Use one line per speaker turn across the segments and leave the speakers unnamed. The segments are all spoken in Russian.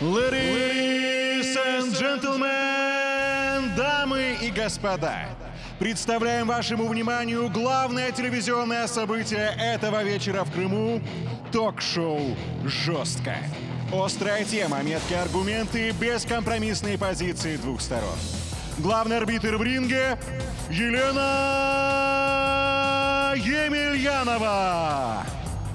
Ladies and gentlemen, дамы и господа, представляем вашему вниманию главное телевизионное событие этого вечера в Крыму – ток-шоу «Жестко». Острая тема, меткие аргументы, бескомпромиссные позиции двух сторон. Главный арбитр в ринге – Елена Емельянова.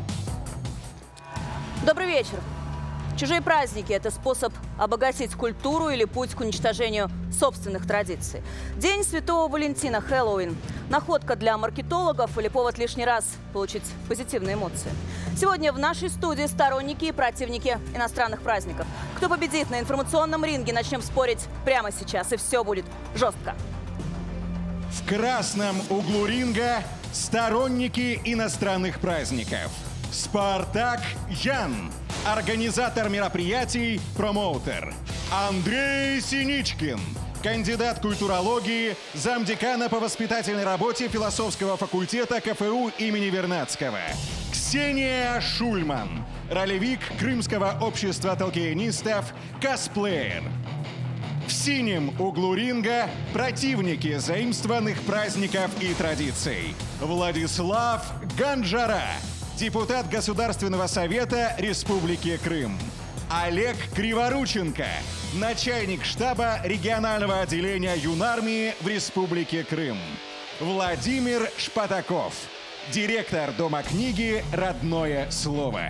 Добрый вечер. Чужие праздники – это способ обогатить культуру или путь к уничтожению собственных традиций. День Святого Валентина, Хэллоуин – находка для маркетологов или повод лишний раз получить позитивные эмоции. Сегодня в нашей студии сторонники и противники иностранных праздников. Кто победит на информационном ринге, начнем спорить прямо сейчас, и все будет жестко.
В красном углу ринга сторонники иностранных праздников. Спартак Ян, организатор мероприятий, промоутер. Андрей Синичкин, кандидат культурологии, замдекана по воспитательной работе философского факультета КФУ имени Вернадского. Ксения Шульман, ролевик Крымского общества толкиенистов, косплеер. В синем углу ринга противники заимствованных праздников и традиций. Владислав Ганджара, депутат Государственного совета Республики Крым. Олег Криворученко, начальник штаба регионального отделения Юнармии в Республике Крым. Владимир Шпатаков, директор Дома книги «Родное слово».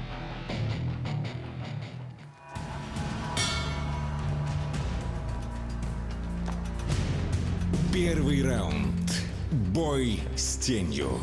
Первый раунд. Бой с тенью.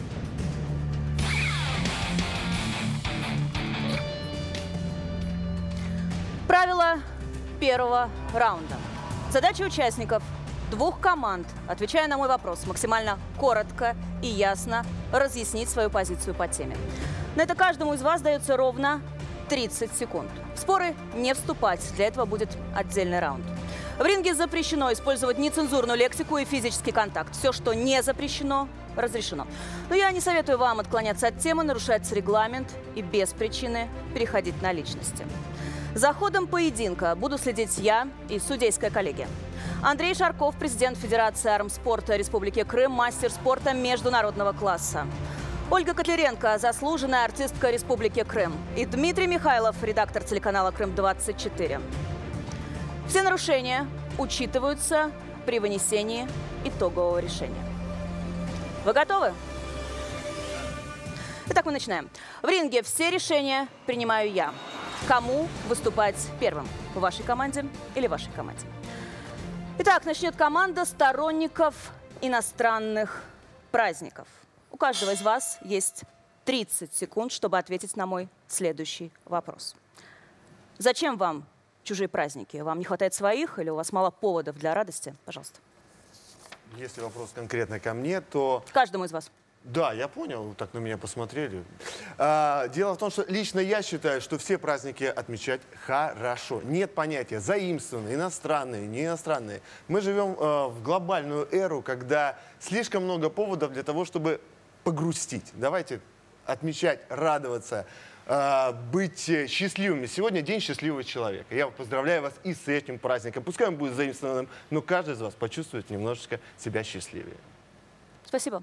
Правила первого раунда. Задача участников двух команд, отвечая на мой вопрос, максимально коротко и ясно разъяснить свою позицию по теме. На это каждому из вас дается ровно 30 секунд. В споры не вступать, для этого будет отдельный раунд. В ринге запрещено использовать нецензурную лексику и физический контакт. Все, что не запрещено, разрешено. Но я не советую вам отклоняться от темы, нарушать регламент и без причины переходить на личности. За ходом поединка буду следить я и судейская коллегия. Андрей Шарков, президент Федерации армспорта Республики Крым, мастер спорта международного класса. Ольга Котляренко, заслуженная артистка Республики Крым. И Дмитрий Михайлов, редактор телеканала «Крым-24». Все нарушения учитываются при вынесении итогового решения. Вы готовы? Итак, мы начинаем. В ринге все решения принимаю я. Кому выступать первым? В вашей команде или вашей команде? Итак, начнет команда сторонников иностранных праздников. У каждого из вас есть 30 секунд, чтобы ответить на мой следующий вопрос. Зачем вам чужие праздники? Вам не хватает своих или у вас мало поводов для радости? Пожалуйста.
Если вопрос конкретно ко мне, то...
Каждому из вас.
Да, я понял, так на меня посмотрели. Дело в том, что лично я считаю, что все праздники отмечать хорошо. Нет понятия заимствованные, иностранные, не иностранные. Мы живем в глобальную эру, когда слишком много поводов для того, чтобы погрустить. Давайте отмечать, радоваться, быть счастливыми. Сегодня день счастливого человека. Я поздравляю вас и с этим праздником. Пускай он будет заимствованным, но каждый из вас почувствует немножечко себя счастливее.
Спасибо.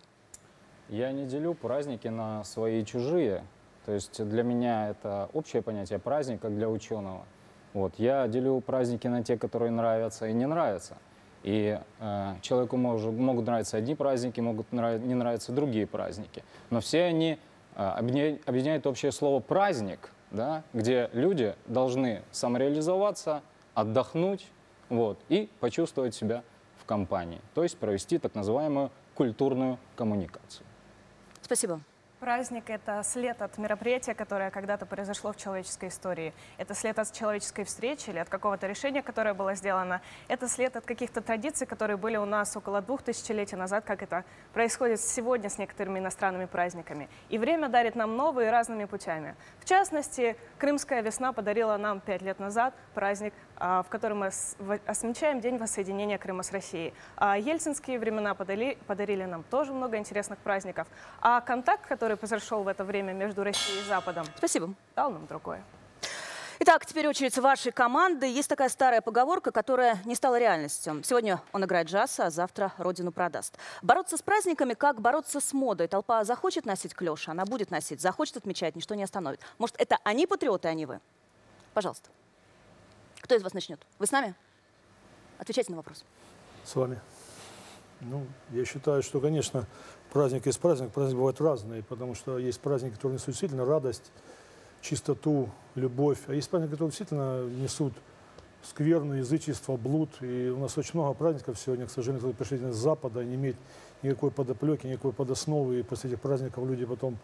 Я не делю праздники на свои и чужие. То есть для меня это общее понятие праздник, как для ученого. Вот. Я делю праздники на те, которые нравятся и не нравятся. И человеку могут нравиться одни праздники, могут не нравиться другие праздники. Но все они объединяют общее слово «праздник», да, где люди должны самореализоваться, отдохнуть вот, и почувствовать себя в компании. То есть провести так называемую культурную коммуникацию.
Спасибо.
Праздник – это след от мероприятия, которое когда-то произошло в человеческой истории. Это след от человеческой встречи или от какого-то решения, которое было сделано. Это след от каких-то традиций, которые были у нас около 2000 летий назад, как это происходит сегодня с некоторыми иностранными праздниками. И время дарит нам новые разными путями. В частности, Крымская весна подарила нам 5 лет назад праздник, в котором мы отмечаем День воссоединения Крыма с Россией. Ельцинские времена подарили нам тоже много интересных праздников. А контакт, который произошел в это время между Россией и Западом,
Спасибо.
дал нам другое.
Итак, теперь очередь вашей команды. Есть такая старая поговорка, которая не стала реальностью. Сегодня он играет джаз, а завтра родину продаст. Бороться с праздниками, как бороться с модой. Толпа захочет носить клёши, она будет носить. Захочет отмечать, ничто не остановит. Может, это они патриоты, а не вы? Пожалуйста. Кто из вас начнет? Вы с нами? Отвечайте на вопрос.
С вами. Ну, я считаю, что, конечно, праздник есть праздник. Праздники бывают разные, потому что есть праздники, которые несут действительно радость, чистоту, любовь. А есть праздники, которые действительно несут скверну, язычество, блуд. И у нас очень много праздников сегодня, к сожалению, которые пришли с Запада, не имеют никакой подоплеки, никакой подосновы. И после этих праздников люди потом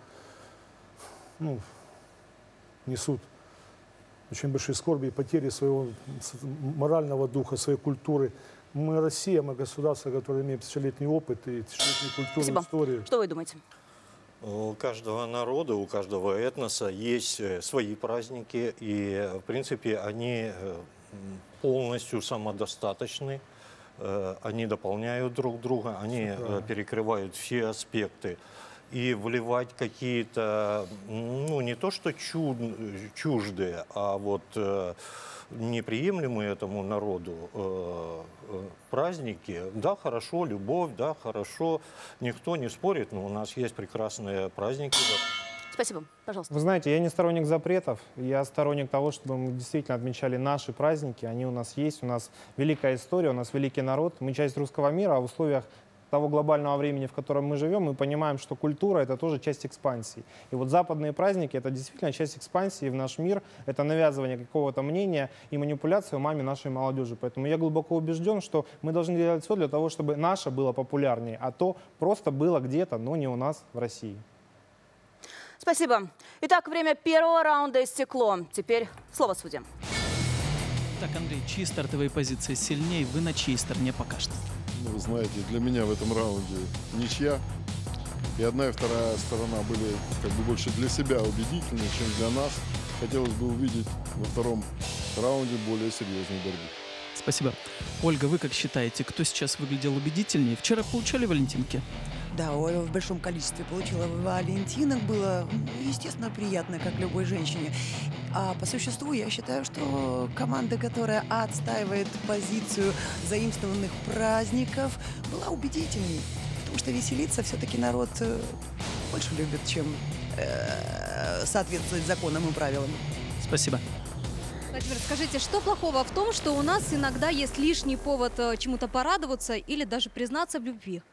несут очень большие скорби и потери своего морального духа, своей культуры. Мы Россия, мы государство, которое имеет тысячелетний опыт и тысячелетнюю культуру,
Спасибо.
историю.
Что вы думаете?
У каждого народа, у каждого этноса есть свои праздники, и, в принципе, они полностью самодостаточны, они дополняют друг друга, они перекрывают все аспекты. И вливать какие-то, не то что чуждые, а вот неприемлемые этому народу праздники. Да, хорошо, любовь, да, хорошо, никто не спорит, но у нас есть прекрасные праздники.
Спасибо. Пожалуйста.
Вы знаете, я не сторонник запретов, я сторонник того, чтобы мы действительно отмечали наши праздники, они у нас есть, у нас великая история, у нас великий народ, мы часть русского мира, а в условиях того глобального времени, в котором мы живем, мы понимаем, что культура – это тоже часть экспансии. И вот западные праздники – это действительно часть экспансии в наш мир, это навязывание какого-то мнения и манипуляция умами нашей молодежи. Поэтому я глубоко убежден, что мы должны делать все для того, чтобы наше было популярнее, а то просто было где-то, но не у нас в России.
Спасибо. Итак, время первого раунда истекло. Теперь слово судьям.
Так, Андрей, чьи стартовые позиции сильнее? Вы на чьей стороне пока что?
Вы знаете, для меня в этом раунде ничья. И одна и вторая сторона были как бы больше для себя убедительнее, чем для нас. Хотелось бы увидеть во втором раунде более серьезную борьбу.
Спасибо. Ольга, вы как считаете, кто сейчас выглядел убедительнее? Вчера получали валентинки?
Да, Оля в большом количестве получила валентинок. Было, естественно, приятно, как любой женщине. А по существу я считаю, что команда, которая отстаивает позицию заимствованных праздников, была убедительней. Потому что веселиться все-таки народ больше любит, чем соответствовать законам и правилам.
Спасибо.
Владимир, скажите, что плохого в том, что у нас иногда есть лишний повод чему-то порадоваться или даже признаться в любви?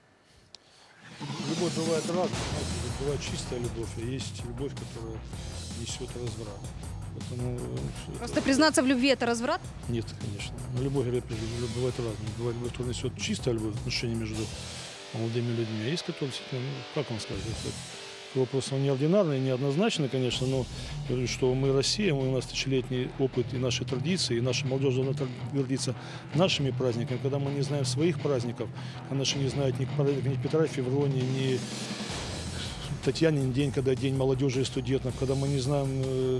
Любовь бывает разная. Бывает чистая любовь, а есть любовь, которая несет разврат. Поэтому,
Просто признаться в любви – это разврат?
Нет, конечно. Но любовь бывает разная. Бывает любовь, которая несет чистая любовь, отношения между молодыми людьми. А есть, которые, как вам сказать, вопрос неординарный, неоднозначный, конечно, но говорю, что мы Россия, у нас тысячелетний опыт и наши традиции, и наша молодежь должна гордиться нашими праздниками, когда мы не знаем своих праздников, когда наши не знают ни праздника, ни Петра Февронии, ни Татьянин день, когда день молодежи и студентов, когда мы не знаем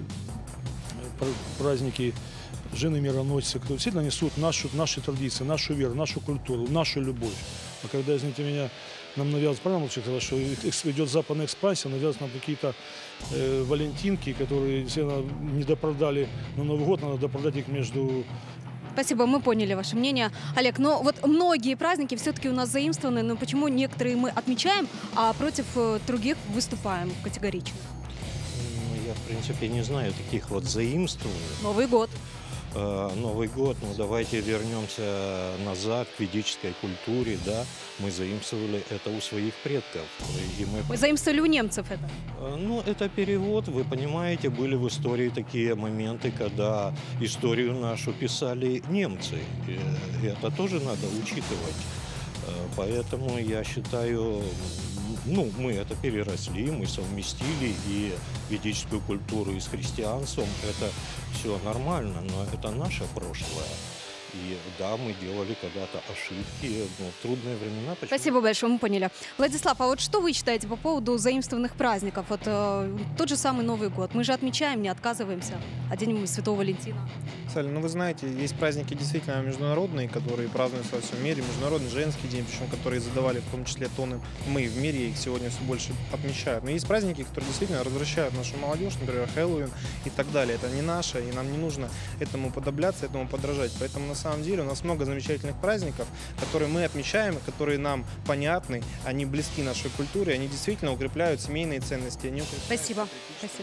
праздники жены мироносицы, которые действительно несут наши традиции, нашу веру, нашу культуру, нашу любовь. А когда, извините меня, нам навязывают, правильно лучше сказать, что идет западная экспансия, навязывают нам какие-то валентинки, которые действительно не допродали на Новый год, надо допродать их между...
Спасибо, мы поняли ваше мнение. Олег, но вот многие праздники все-таки у нас заимствованы, но почему некоторые мы отмечаем, а против других выступаем категорично?
Я, в принципе, не знаю таких вот заимствований.
Новый год.
Новый год, ну давайте вернемся назад к ведической культуре, да, мы заимствовали это у своих предков. И
мы заимствовали у немцев это?
Ну, это перевод, вы понимаете, были в истории такие моменты, когда историю нашу писали немцы, и это тоже надо учитывать. Поэтому я считаю, мы это переросли, мы совместили и ведическую культуру и с христианством. Это все нормально, но это наше прошлое. И да, мы делали когда-то ошибки, но в трудные времена. Почему?
Спасибо большое, мы поняли. Владислав, а вот что вы считаете по поводу заимствованных праздников? Вот тот же самый Новый год. Мы же отмечаем, не отказываемся. А День Святого Валентина.
Салли, ну вы знаете, есть праздники действительно международные, которые празднуются во всем мире. Международный женский день, причем которые задавали в том числе тоны. Мы в мире их сегодня все больше отмечают. Но есть праздники, которые действительно развращают нашу молодежь, например, Хэллоуин и так далее. Это не наше, и нам не нужно этому подобляться, этому подражать. Поэтому на самом деле у нас много замечательных праздников, которые мы отмечаем, которые нам понятны, они близки нашей культуре, они действительно укрепляют семейные ценности. Они укрепляют.
Спасибо. Спасибо.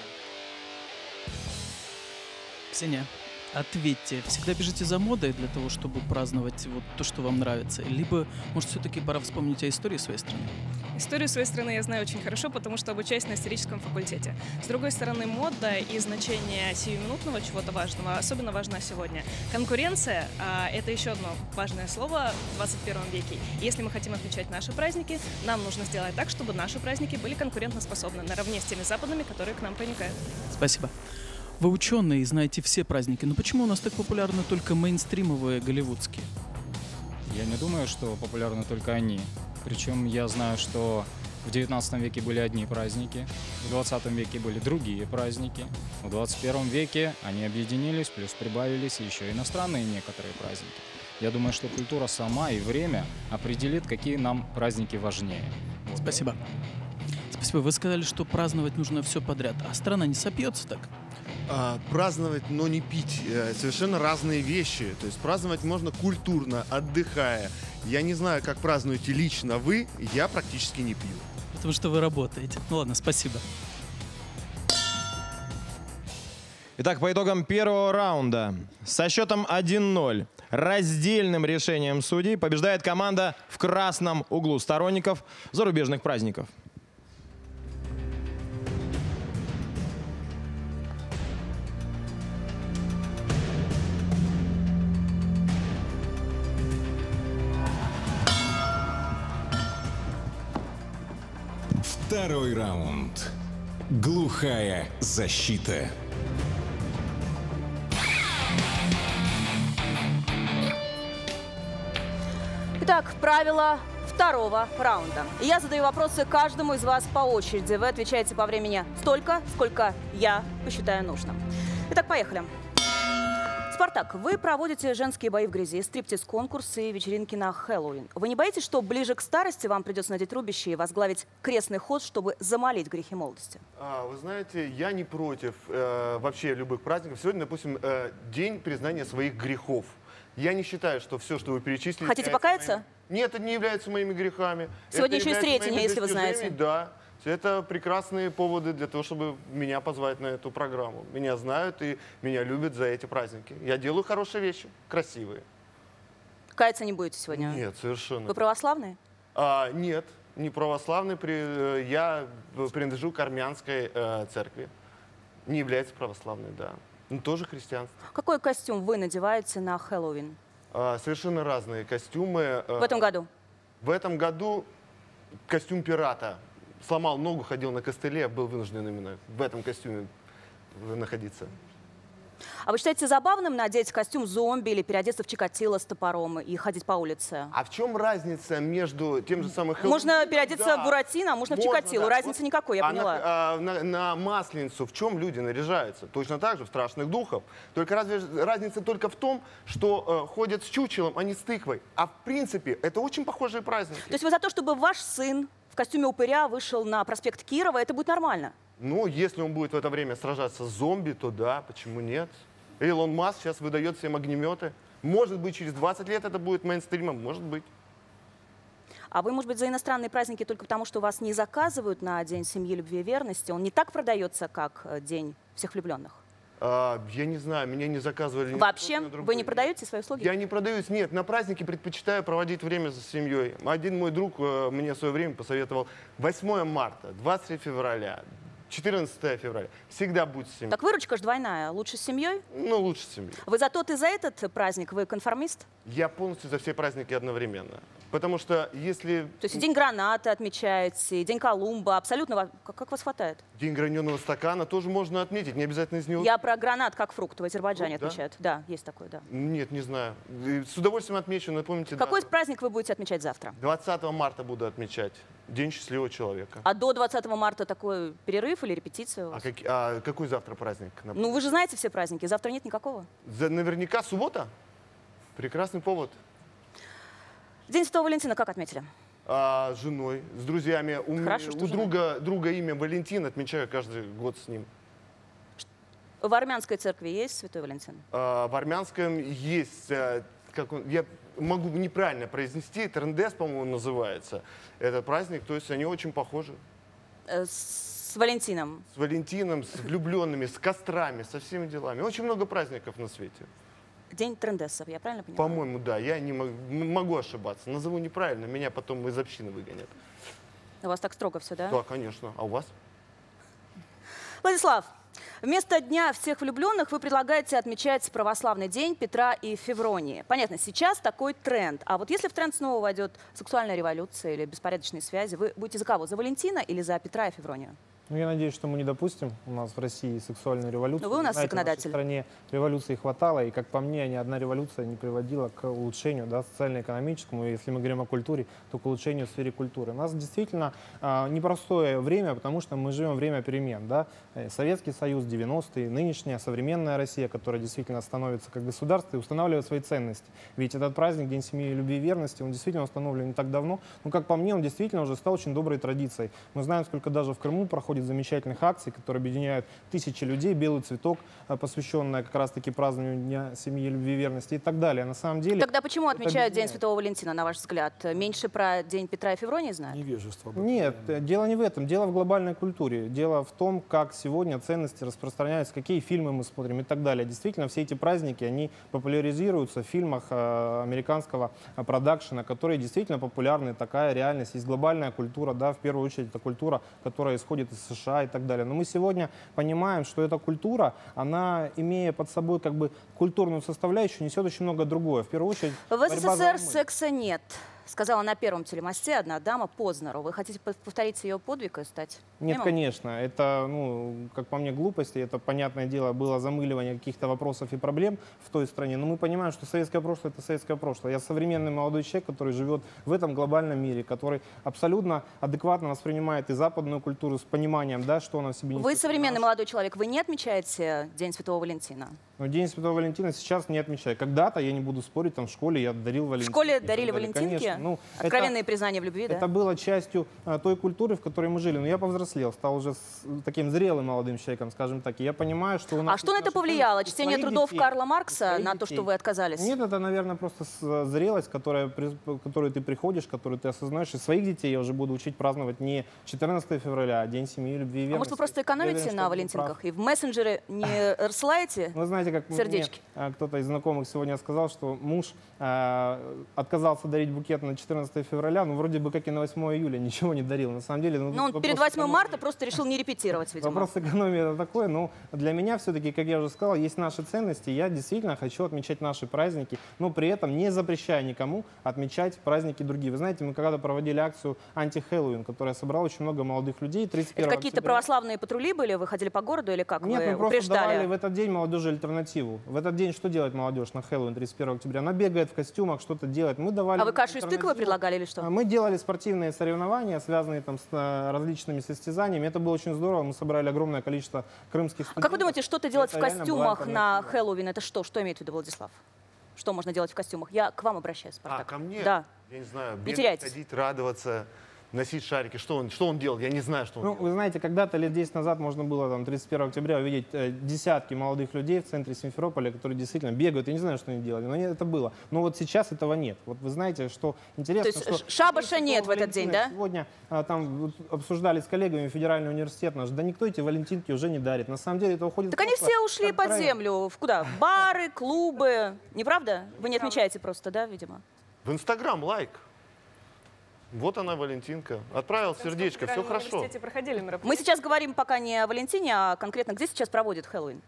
Ксения, ответьте, всегда бежите за модой для того, чтобы праздновать вот то, что вам нравится? Либо, может, все-таки пора вспомнить о истории своей страны?
Историю своей страны я знаю очень хорошо, потому что обучаюсь на историческом факультете. С другой стороны, мода и значение сиюминутного чего-то важного особенно важна сегодня. Конкуренция – это еще одно важное слово в 21 веке. Если мы хотим отмечать наши праздники, нам нужно сделать так, чтобы наши праздники были конкурентоспособны наравне с теми западными, которые к нам проникают.
Спасибо. Вы ученые и знаете все праздники, но почему у нас так популярны только мейнстримовые голливудские?
Я не думаю, что популярны только они. Причем я знаю, что в 19 веке были одни праздники, в 20 веке были другие праздники, в 21 веке они объединились, плюс прибавились еще иностранные некоторые праздники. Я думаю, что культура сама и время определит, какие нам праздники важнее.
Спасибо. Спасибо. Вы сказали, что праздновать нужно все подряд, а страна не сопьется так?
Праздновать, но не пить. Совершенно разные вещи. То есть праздновать можно культурно, отдыхая. Я не знаю, как празднуете лично вы, я практически не пью.
Потому что вы работаете. Ну ладно, спасибо.
Итак, по итогам первого раунда со счетом 1-0 раздельным решением судей побеждает команда в красном углу сторонников зарубежных праздников.
Второй раунд. Глухая защита.
Итак, правила второго раунда. Я задаю вопросы каждому из вас по очереди. Вы отвечаете по времени столько, сколько я посчитаю нужным. Итак, поехали. Спартак, вы проводите женские бои в грязи, стриптиз-конкурсы и вечеринки на Хэллоуин. Вы не боитесь, что ближе к старости вам придется надеть рубище и возглавить крестный ход, чтобы замолить грехи молодости?
Вы знаете, я не против вообще любых праздников. Сегодня, допустим, день признания своих грехов. Я не считаю, что все, что вы перечислили...
Хотите покаяться?
Нет, это не является моими грехами.
Сегодня еще и Сретение, если вы знаете.
Да. Это прекрасные поводы для того, чтобы меня позвать на эту программу. Меня знают и меня любят за эти праздники. Я делаю хорошие вещи, красивые.
Каяться не будете сегодня?
Нет, совершенно.
Вы православные?
Нет, не православный. Я принадлежу к армянской церкви. Не является православной, да. Но тоже христианство.
Какой костюм вы надеваете на Хэллоуин?
Совершенно разные костюмы.
В этом году?
В этом году костюм пирата. Сломал ногу, ходил на костыле, был вынужден именно в этом костюме находиться.
А вы считаете забавным надеть костюм зомби или переодеться в Чикатило с топором и ходить по улице?
А в чем разница между тем же самым Хэллоуином?
Можно переодеться в Буратино, а можно в Чикатило. Да. Разницы никакой, я поняла.
На Масленицу в чем люди наряжаются? Точно так же, в страшных духов. Только разница только в том, что ходят с чучелом, а не с тыквой. А в принципе, это очень похожие праздники.
То есть вы за то, чтобы ваш сын в костюме упыря вышел на проспект Кирова, это будет нормально?
Ну, если он будет в это время сражаться с зомби, то да, почему нет? Илон Маск сейчас выдает всем огнеметы. Может быть, через 20 лет это будет мейнстримом, может быть.
А вы, может быть, за иностранные праздники только потому, что вас не заказывают на День семьи, любви и верности? Он не так продается, как День всех влюбленных?
Я не знаю, меня не заказывали.
Вообще? Вы не продаете свои услуги?
Я не продаюсь, нет. На праздники предпочитаю проводить время с семьей. Один мой друг мне в свое время посоветовал 8 марта, 23 февраля, 14 февраля. Всегда будет с семьей.
Так выручка же двойная. Лучше с семьей?
Ну, лучше с семьей.
Вы за тот и за этот праздник? Вы конформист?
Я полностью за все праздники одновременно. Потому что если...
То есть и День гранаты отмечаете, и День Колумба. Абсолютно. Как вас хватает?
День граненого стакана тоже можно отметить. Не обязательно из него...
Я про гранат как фрукт в Азербайджане
да?
отмечают. Да, есть такой, да.
Нет, не знаю. С удовольствием отмечу, напомните.
Какой праздник вы будете отмечать завтра?
20 марта буду отмечать. День счастливого человека.
А до 20 марта такой перерыв или репетиция у вас?
Какой завтра праздник?
Ну, вы же знаете все праздники. Завтра нет никакого.
Наверняка суббота. Прекрасный повод.
День Святого Валентина как отметили?
С женой, с друзьями.
Хорошо,
У друга имя Валентин, отмечаю каждый год с ним.
В армянской церкви есть Святой Валентин?
В армянском есть, я могу неправильно произнести, Трендес, по-моему, называется этот праздник, то есть они очень похожи.
С Валентином?
С Валентином, с влюбленными, с кострами, со всеми делами. Очень много праздников на свете.
День трендесов, я правильно понимаю?
По-моему, да. Я не могу ошибаться. Назову неправильно, меня потом из общины выгонят.
У вас так строго все, да?
Да, конечно. А у вас?
Владислав, вместо Дня всех влюбленных вы предлагаете отмечать православный день Петра и Февронии. Понятно, сейчас такой тренд. А вот если в тренд снова войдет сексуальная революция или беспорядочные связи, вы будете за кого? За Валентина или за Петра и Февронию?
Ну, я надеюсь, что мы не допустим у нас в России сексуальную революцию.
Но вы у нас
знаете,
законодатель.
В нашей стране революции хватало, и, как по мне, ни одна революция не приводила к улучшению, да, социально-экономическому, и если мы говорим о культуре, то к улучшению в сфере культуры. У нас действительно непростое время, потому что мы живем время перемен. Да? Советский Союз, 90-е, нынешняя современная Россия, которая действительно становится как государство и устанавливает свои ценности. Ведь этот праздник, День семьи, любви и верности, он действительно установлен не так давно, но, как по мне, он действительно уже стал очень доброй традицией. Мы знаем, сколько даже в Крыму проходит замечательных акций, которые объединяют тысячи людей, белый цветок, посвященная как раз-таки празднованию Дня семьи, любви и верности и так далее. На самом деле...
Тогда почему отмечают День Святого Валентина, на ваш взгляд? Меньше про День Петра и Февронии знают?
Невежество.
Нет, дело не в этом. Дело в глобальной культуре. Дело в том, как сегодня ценности распространяются, какие фильмы мы смотрим и так далее. Действительно, все эти праздники, они популяризируются в фильмах американского продакшена, которые действительно популярны. Такая реальность. Есть глобальная культура, да, в первую очередь, это культура, которая исходит из США и так далее. Но мы сегодня понимаем, что эта культура, она, имея под собой как бы культурную составляющую, несет очень много другое. В первую очередь,
в СССР секса нет, сказала на Первом телемосте одна дама Познеру. Вы хотите повторить ее подвиг и стать
Нет,
мемом?
конечно. Это, ну, как по мне, глупости. Это, понятное дело, было замыливание каких-то вопросов и проблем в той стране. Но мы понимаем, что советское прошлое — это советское прошлое. Я современный молодой человек, который живет в этом глобальном мире, который абсолютно адекватно воспринимает и западную культуру с пониманием, да, что она в себе несет.
Вы современный молодой человек, вы не отмечаете День Святого Валентина?
Но День Святого Валентина сейчас не отмечаю. Когда-то, я не буду спорить, там в школе я дарил валентинки.
В школе дарили валентинки?
Конечно. Ну,
откровенные признания в любви, да?
Это было частью той культуры, в которой мы жили. Но я повзрослел, стал уже таким зрелым молодым человеком, скажем так. И я понимаю, что у нас...
А что на это повлияло? Чтение трудов Карла Маркса на то, что вы отказались?
Нет, это, наверное, просто зрелость, которую ты приходишь, которую ты осознаешь. И своих детей я уже буду учить праздновать не 14 февраля, а День семьи, любви и верности.
А может, вы просто экономите на валентинках и в мессенджере не рассылаете
Вы знаете, как
сердечки?
Мне кто-то из знакомых сегодня сказал, что муж отказался дарить букет на 14 февраля, но вроде бы как и на 8 июля ничего не дарил. На самом деле...
Ну, он перед 8 марта просто решил не репетировать, видимо.
Вопрос экономии это такой, но для меня все-таки, как я уже сказал, есть наши ценности. Я действительно хочу отмечать наши праздники, но при этом не запрещая никому отмечать праздники другие. Вы знаете, мы когда-то проводили акцию «Анти-Хэллоуин», которая собрала очень много молодых людей. 31
это какие-то православные патрули были? Вы ходили по городу или как?
Нет,
вы
мы просто
упреждали?
давали в этот день молодежи альтернативу. В этот день что делает молодежь на Хэллоуин 31 октября? Она бегает в костюмах, что-то делает. Мы давали...
А вы кашу из тыквы предлагали или что?
Мы делали спортивные соревнования, связанные там с различными состязаниями. Это было очень здорово. Мы собрали огромное количество крымских студентов.
А как вы думаете, что-то делать в костюмах на Хэллоуин? Это что? Что имеет в виду Владислав? Что можно делать в костюмах? Я к вам обращаюсь, Спартак.
ко мне?
Да.
Я не знаю,
не теряйтесь.
Ходить, радоваться, носить шарики. Что он делал? Я не знаю, что он делал.
Вы знаете, когда-то лет 10 назад можно было там 31 октября увидеть десятки молодых людей в центре Симферополя, которые действительно бегают. Я не знаю, что они делали, но это было. Но вот сейчас этого нет. Вот вы знаете, что интересно,
то есть шабаша нет в этот день, да?
Сегодня там обсуждали с коллегами Федеральный университет наш. Да никто эти валентинки уже не дарит. На самом деле это уходит...
Так они все ушли под землю. В куда? В бары, клубы. Не правда? Вы не отмечаете просто, да, видимо?
В Инстаграм лайк. Вот она, Валентинка. Отправил сердечко, все хорошо.
Проходили
Мы сейчас говорим пока не о Валентине, а конкретно где сейчас проводят Хэллоуин?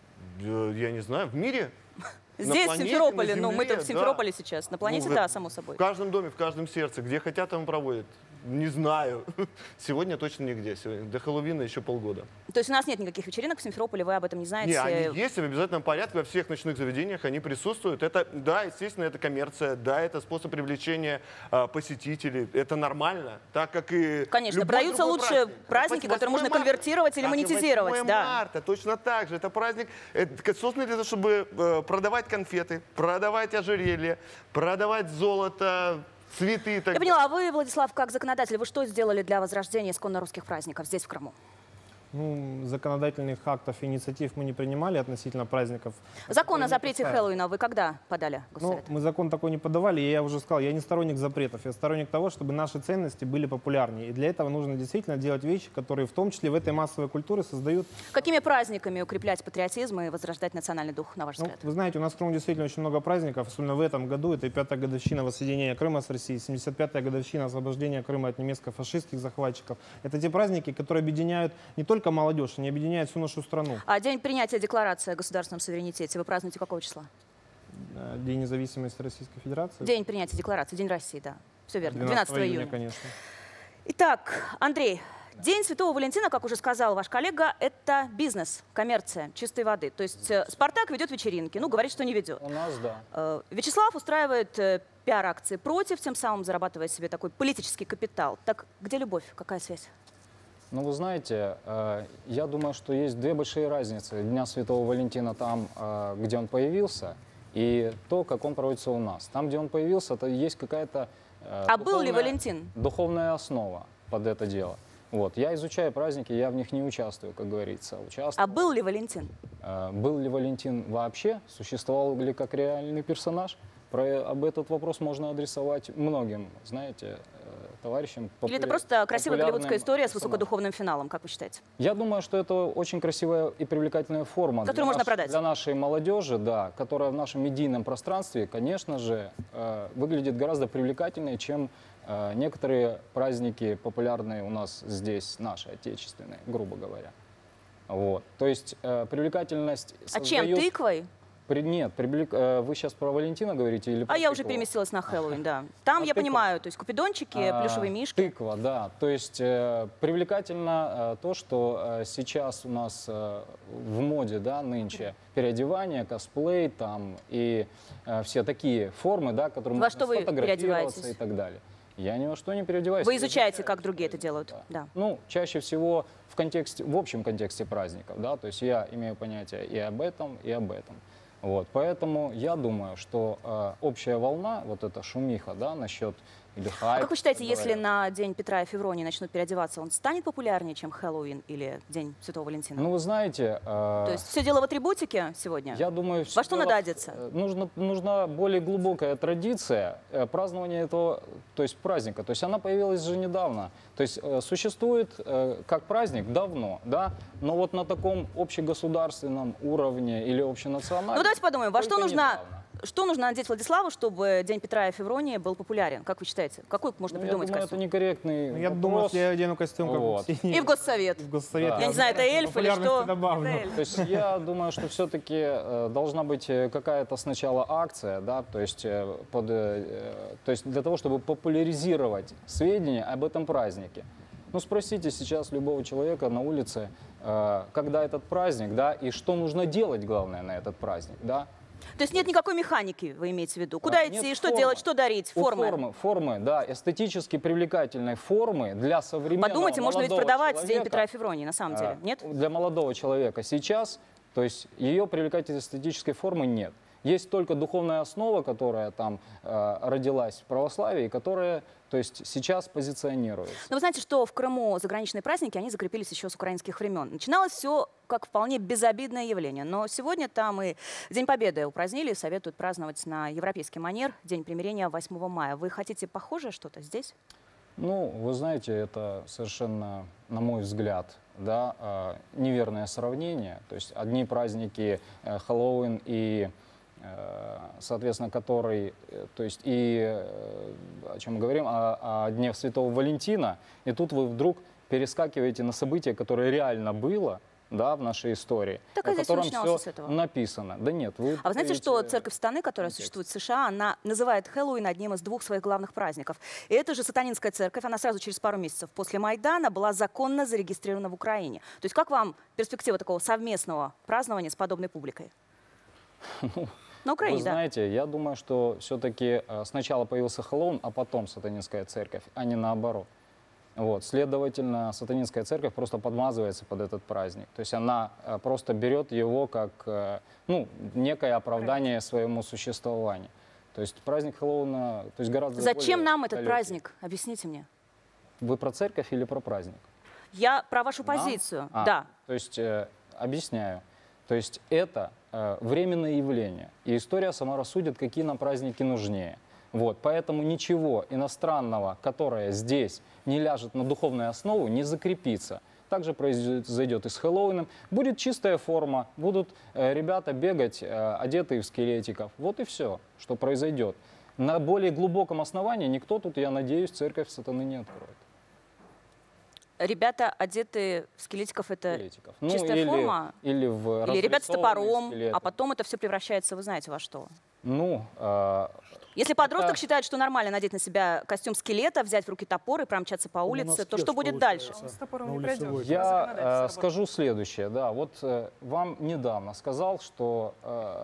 Я не знаю, в мире?
Здесь, в Симферополе. Ну, мы-то в Симферополе сейчас. На планете, да, само собой.
В каждом доме, в каждом сердце. Где хотят, там проводят. Не знаю. Сегодня точно нигде. Сегодня. До Хэллоуина еще полгода.
То есть у нас нет никаких вечеринок в Симферополе, вы об этом не знаете?
Не, они есть, в обязательном порядке во всех ночных заведениях они присутствуют. Это, да, естественно, это коммерция, да, это способ привлечения посетителей. Это нормально, так как и
конечно, продаются лучше праздники, которые можно конвертировать или монетизировать.
8 марта, точно так же. Это праздник, созданный для того, чтобы продавать конфеты, продавать ожерелье, продавать золото, цветы и так далее.
Я поняла, а вы, Владислав, как законодатель, вы что сделали для возрождения исконно русских праздников здесь, в Крыму?
Ну, законодательных актов и инициатив мы не принимали относительно праздников.
Закон о запрете Хэллоуина вы когда подали?
Ну, мы закон такой не подавали, и я уже сказал, я не сторонник запретов, я сторонник того, чтобы наши ценности были популярнее. И для этого нужно действительно делать вещи, которые в том числе в этой массовой культуре создают...
Какими праздниками укреплять патриотизм и возрождать национальный дух, на ваш взгляд?
Вы знаете, у нас в Крыму действительно очень много праздников, особенно в этом году. Это 5-я годовщина воссоединения Крыма с Россией, 75-я годовщина освобождения Крыма от немецко-фашистских захватчиков. Это те праздники, которые объединяют не только молодежь, они объединяют всю нашу страну.
А день принятия декларации о государственном суверенитете вы празднуете какого числа?
День независимости Российской Федерации.
День принятия декларации, День России, да. Все верно, 12 июня.
Конечно.
Итак, Андрей, День Святого Валентина, как уже сказал ваш коллега, это бизнес, коммерция чистой воды. То есть «Спартак» ведет вечеринки, ну, говорит, что не ведет.
У нас, да.
Вячеслав устраивает пиар-акции против, тем самым зарабатывая себе такой политический капитал. Так где любовь? Какая связь?
Ну, вы знаете, я думаю, что есть две большие разницы. Дня Святого Валентина там, где он появился, и то, как он проводится у нас. Там, где он появился, то есть какая-то
был ли Валентин?
Духовная основа под это дело. Вот. Я изучаю праздники, я в них не участвую, как говорится.
А был ли Валентин?
Был ли Валентин вообще? Существовал ли как реальный персонаж? Об этот вопрос можно адресовать многим, знаете, товарищам.
Или это просто красивая голливудская история с высокодуховным финалом, как вы считаете?
Я думаю, что это очень красивая и привлекательная форма.
Которую можно продать.
Для нашей молодежи, да, которая в нашем медийном пространстве, конечно же, выглядит гораздо привлекательнее, чем некоторые праздники, популярные у нас здесь, наши, отечественные, грубо говоря. Вот. То есть привлекательность
создает... А чем? Тыквой?
Нет, вы сейчас про Валентина говорите или про
я уже переместилась на Хэллоуин, да. Там я понимаю, то есть купидончики, плюшевые мишки.
Тыква, да. То есть привлекательно то, что сейчас у нас в моде, да, нынче переодевание, косплей там и все такие формы, да, которые можно сфотографироваться и так далее. Я ни во что не переодеваюсь.
Вы изучаете, как другие это делают? Да.
Ну, чаще всего в общем контексте праздников, да, то есть я имею понятие и об этом, и об этом. Вот, поэтому я думаю, что общая волна, вот эта шумиха, да, насчет или хайп.
А как вы считаете, если на День Петра и Февронии начнут переодеваться, он станет популярнее, чем Хэллоуин или День Святого Валентина?
Ну, вы знаете...
То есть все дело в атрибутике сегодня?
Я думаю...
Во что надо одеться?
Нужна более глубокая традиция празднования этого, то есть праздника. То есть она появилась же недавно. То есть существует как праздник давно, да, но вот на таком общегосударственном уровне или общенациональном...
Ну, давайте подумаем, во что нужно надеть Владиславу, чтобы День Петра и Февронии был популярен? Как вы считаете? Какой можно придумать
костюм? Это некорректный
Я думаю, если я одену костюм,
вот.
как
И в Госсовет.
Да.
Я не знаю, это эльф или что?
То есть я думаю, что все-таки должна быть какая-то сначала акция, да, то есть для того, чтобы популяризировать сведения об этом празднике. Ну, спросите сейчас любого человека на улице, когда этот праздник, да, и что нужно делать, главное, на этот праздник, да.
То есть нет никакой механики, вы имеете в виду? Куда идти, что делать, что дарить?
Формы, да, эстетически привлекательной формы для современного
Подумайте, можно ведь продавать
человека,
День Петра и Февронии, на самом деле, нет?
Для молодого человека сейчас, то есть ее привлекательной эстетической формы нет. Есть только духовная основа, которая там родилась в православии, которая, то есть, сейчас позиционируется.
Но вы знаете, что в Крыму заграничные праздники, они закрепились еще с украинских времен. Начиналось все как вполне безобидное явление. Но сегодня там и День Победы упразднили, советуют праздновать на европейский манер, День примирения 8 мая. Вы хотите похожее что-то здесь?
Ну, вы знаете, это совершенно, на мой взгляд, да, неверное сравнение. То есть одни праздники, Хэллоуин и соответственно, который, то есть и о чем мы говорим, о Дне Святого Валентина, и тут вы вдруг перескакиваете на событие, которое реально было, да, в нашей истории,
Так
о
и здесь
котором
начиналось
все
с этого.
написано. Да нет, вы...
А вы знаете,
видите,
что церковь Сатаны, которая существует в США, она называет Хэллоуин одним из двух своих главных праздников. И эта же сатанинская церковь, она сразу через пару месяцев после Майдана была законно зарегистрирована в Украине. То есть как вам перспектива такого совместного празднования с подобной публикой? На Украине,
Вы
да.
знаете, я думаю, что все-таки сначала появился Хэллоуин, а потом сатанинская церковь, а не наоборот. Вот. Следовательно, сатанинская церковь просто подмазывается под этот праздник. То есть она просто берет его как ну, некое оправдание своему существованию. То есть праздник Хэллоуина, то есть гораздо
Зачем
более
нам этот
далекий.
праздник? Объясните мне.
Вы про церковь или про праздник?
Я про вашу
Нам?
позицию.
А,
Да.
То есть, объясняю. То есть это временное явление. И история сама рассудит, какие нам праздники нужнее. Вот, поэтому ничего иностранного, которое здесь не ляжет на духовную основу, не закрепится. Также произойдет и с Хэллоуином. Будет чистая форма, будут ребята бегать, одетые в скелетиков. Вот и все, что произойдет. На более глубоком основании никто тут, я надеюсь, церковь сатаны не откроет.
Ребята, одетые в скелетиков, это
Скелетиков. Ну,
чистая форма?
Или в
Или ребята с
разрисованные
топором,
скелеты.
а потом это все превращается, вы знаете, во что?
Ну,
Если подросток
это-
считает, что нормально надеть на себя костюм скелета, взять в руки топор и промчаться по улице, то что будет дальше?
Он с топором не пройдет.
Я скажу следующее. Да, вот вам недавно сказал, что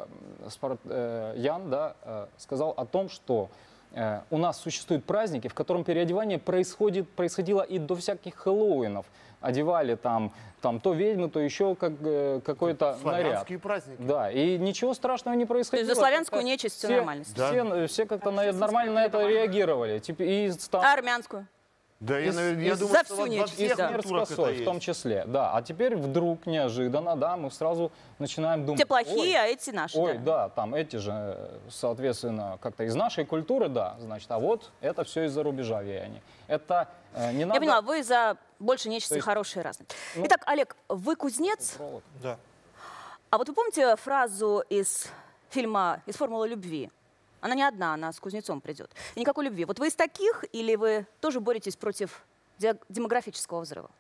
Ян, да, сказал о том, что у нас существуют праздники, в котором переодевание происходило и до всяких Хэллоуинов. Одевали там то ведьмы, то еще какой-то наряд.
Славянские праздники.
Да, и ничего страшного не происходило.
То есть за славянскую
Как-то
нечисть всё
все-
нормально?
Все как-то нормально на это реагировали.
А армянскую?
Да, я, наверное,
из-
я думаю,
за
что
всю
во
нечисть,
всех
да.
культурах
С косой
это
в том
есть.
числе, да. А теперь вдруг, неожиданно, да, мы сразу начинаем думать...
Те плохие,
ой,
а эти наши.
ой,
да.
да, там эти же, соответственно, как-то из нашей культуры, да, значит, а вот это все из-за рубежа влияние. Это не надо...
Я поняла, вы за больше нечисти
То есть-
хорошие разные.
Ну,
Итак, Олег, вы кузнец?
Да.
А вот вы помните фразу из фильма «Из формулы любви»? Она не одна, она с кузнецом придет. И никакой любви. Вот вы из таких или вы тоже боретесь против демографического взрыва?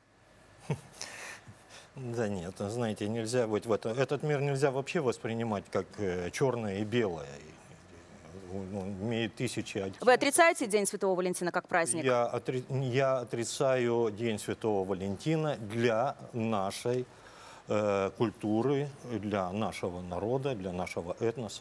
Да нет, знаете, нельзя быть в этом. Этот мир нельзя вообще воспринимать как черное и белое. Он имеет тысячи оттенков.
Вы отрицаете День Святого Валентина как праздник?
Я отрицаю День Святого Валентина для нашей культуры, для нашего народа, для нашего этноса.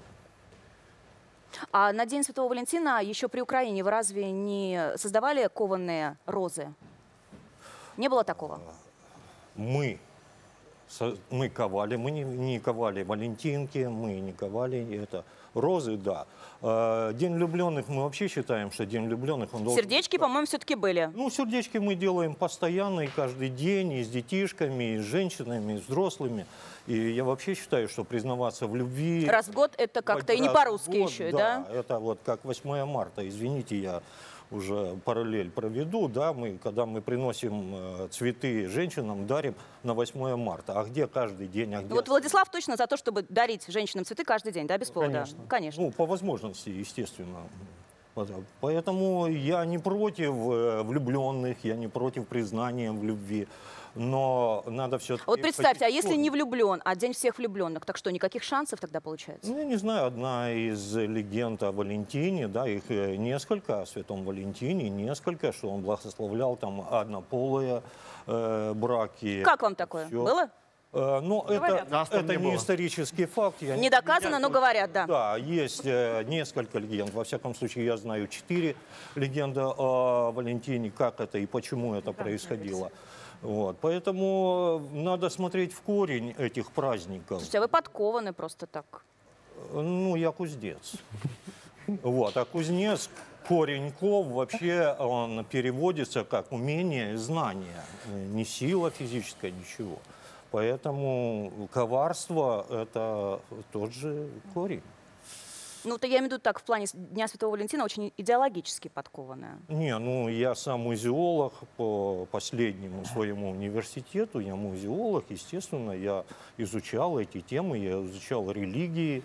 А на День Святого Валентина еще при Украине вы разве не создавали кованые розы? Не было такого?
Мы ковали, мы не ковали валентинки, мы не ковали это. Розы, да. День влюбленных мы вообще считаем, что День влюбленных он должен...
Сердечки, по-моему, все-таки были.
Ну, сердечки мы делаем постоянно и каждый день, и с детишками, и с женщинами, и с взрослыми. И я вообще считаю, что признаваться в любви...
Раз в год это как-то и не
раз
по-русски
в год,
еще,
да?
да?
Это вот как 8 марта. Извините, я уже параллель проведу, да, когда мы приносим цветы женщинам, дарим на 8 марта. А где каждый день? А где...
Вот Владислав точно за то, чтобы дарить женщинам цветы каждый день, да, без повода? Конечно.
Ну, по возможности, естественно. Поэтому я не против влюбленных, я не против признания в любви. Но надо все-таки...
Вот представьте, а если не влюблен, а День всех влюбленных, так что, никаких шансов тогда получается?
Ну, я не знаю, одна из легенд о Валентине, да, их несколько, о Святом Валентине, несколько, что он благословлял там однополые браки.
Как вам такое?
Всё.
Было?
Ну, это не
было.
исторический факт.
Не доказано, но говорят, да.
Да, есть несколько легенд. Во всяком случае, я знаю 4 легенды о Валентине, как это и почему это происходило. Вот. Поэтому надо смотреть в корень этих праздников.
Слушайте, а вы подкованы просто так.
Ну, я кузнец. Вот. А кузнец, корень ков, вообще он переводится как умение и знание. Не сила физическая, ничего. Поэтому коварство – это тот же корень.
Ну, то я имею в виду так, в плане Дня Святого Валентина очень идеологически подкованная.
Не, ну я сам музеолог по последнему своему университету, я музеолог, естественно, я изучал эти темы, я изучал религии,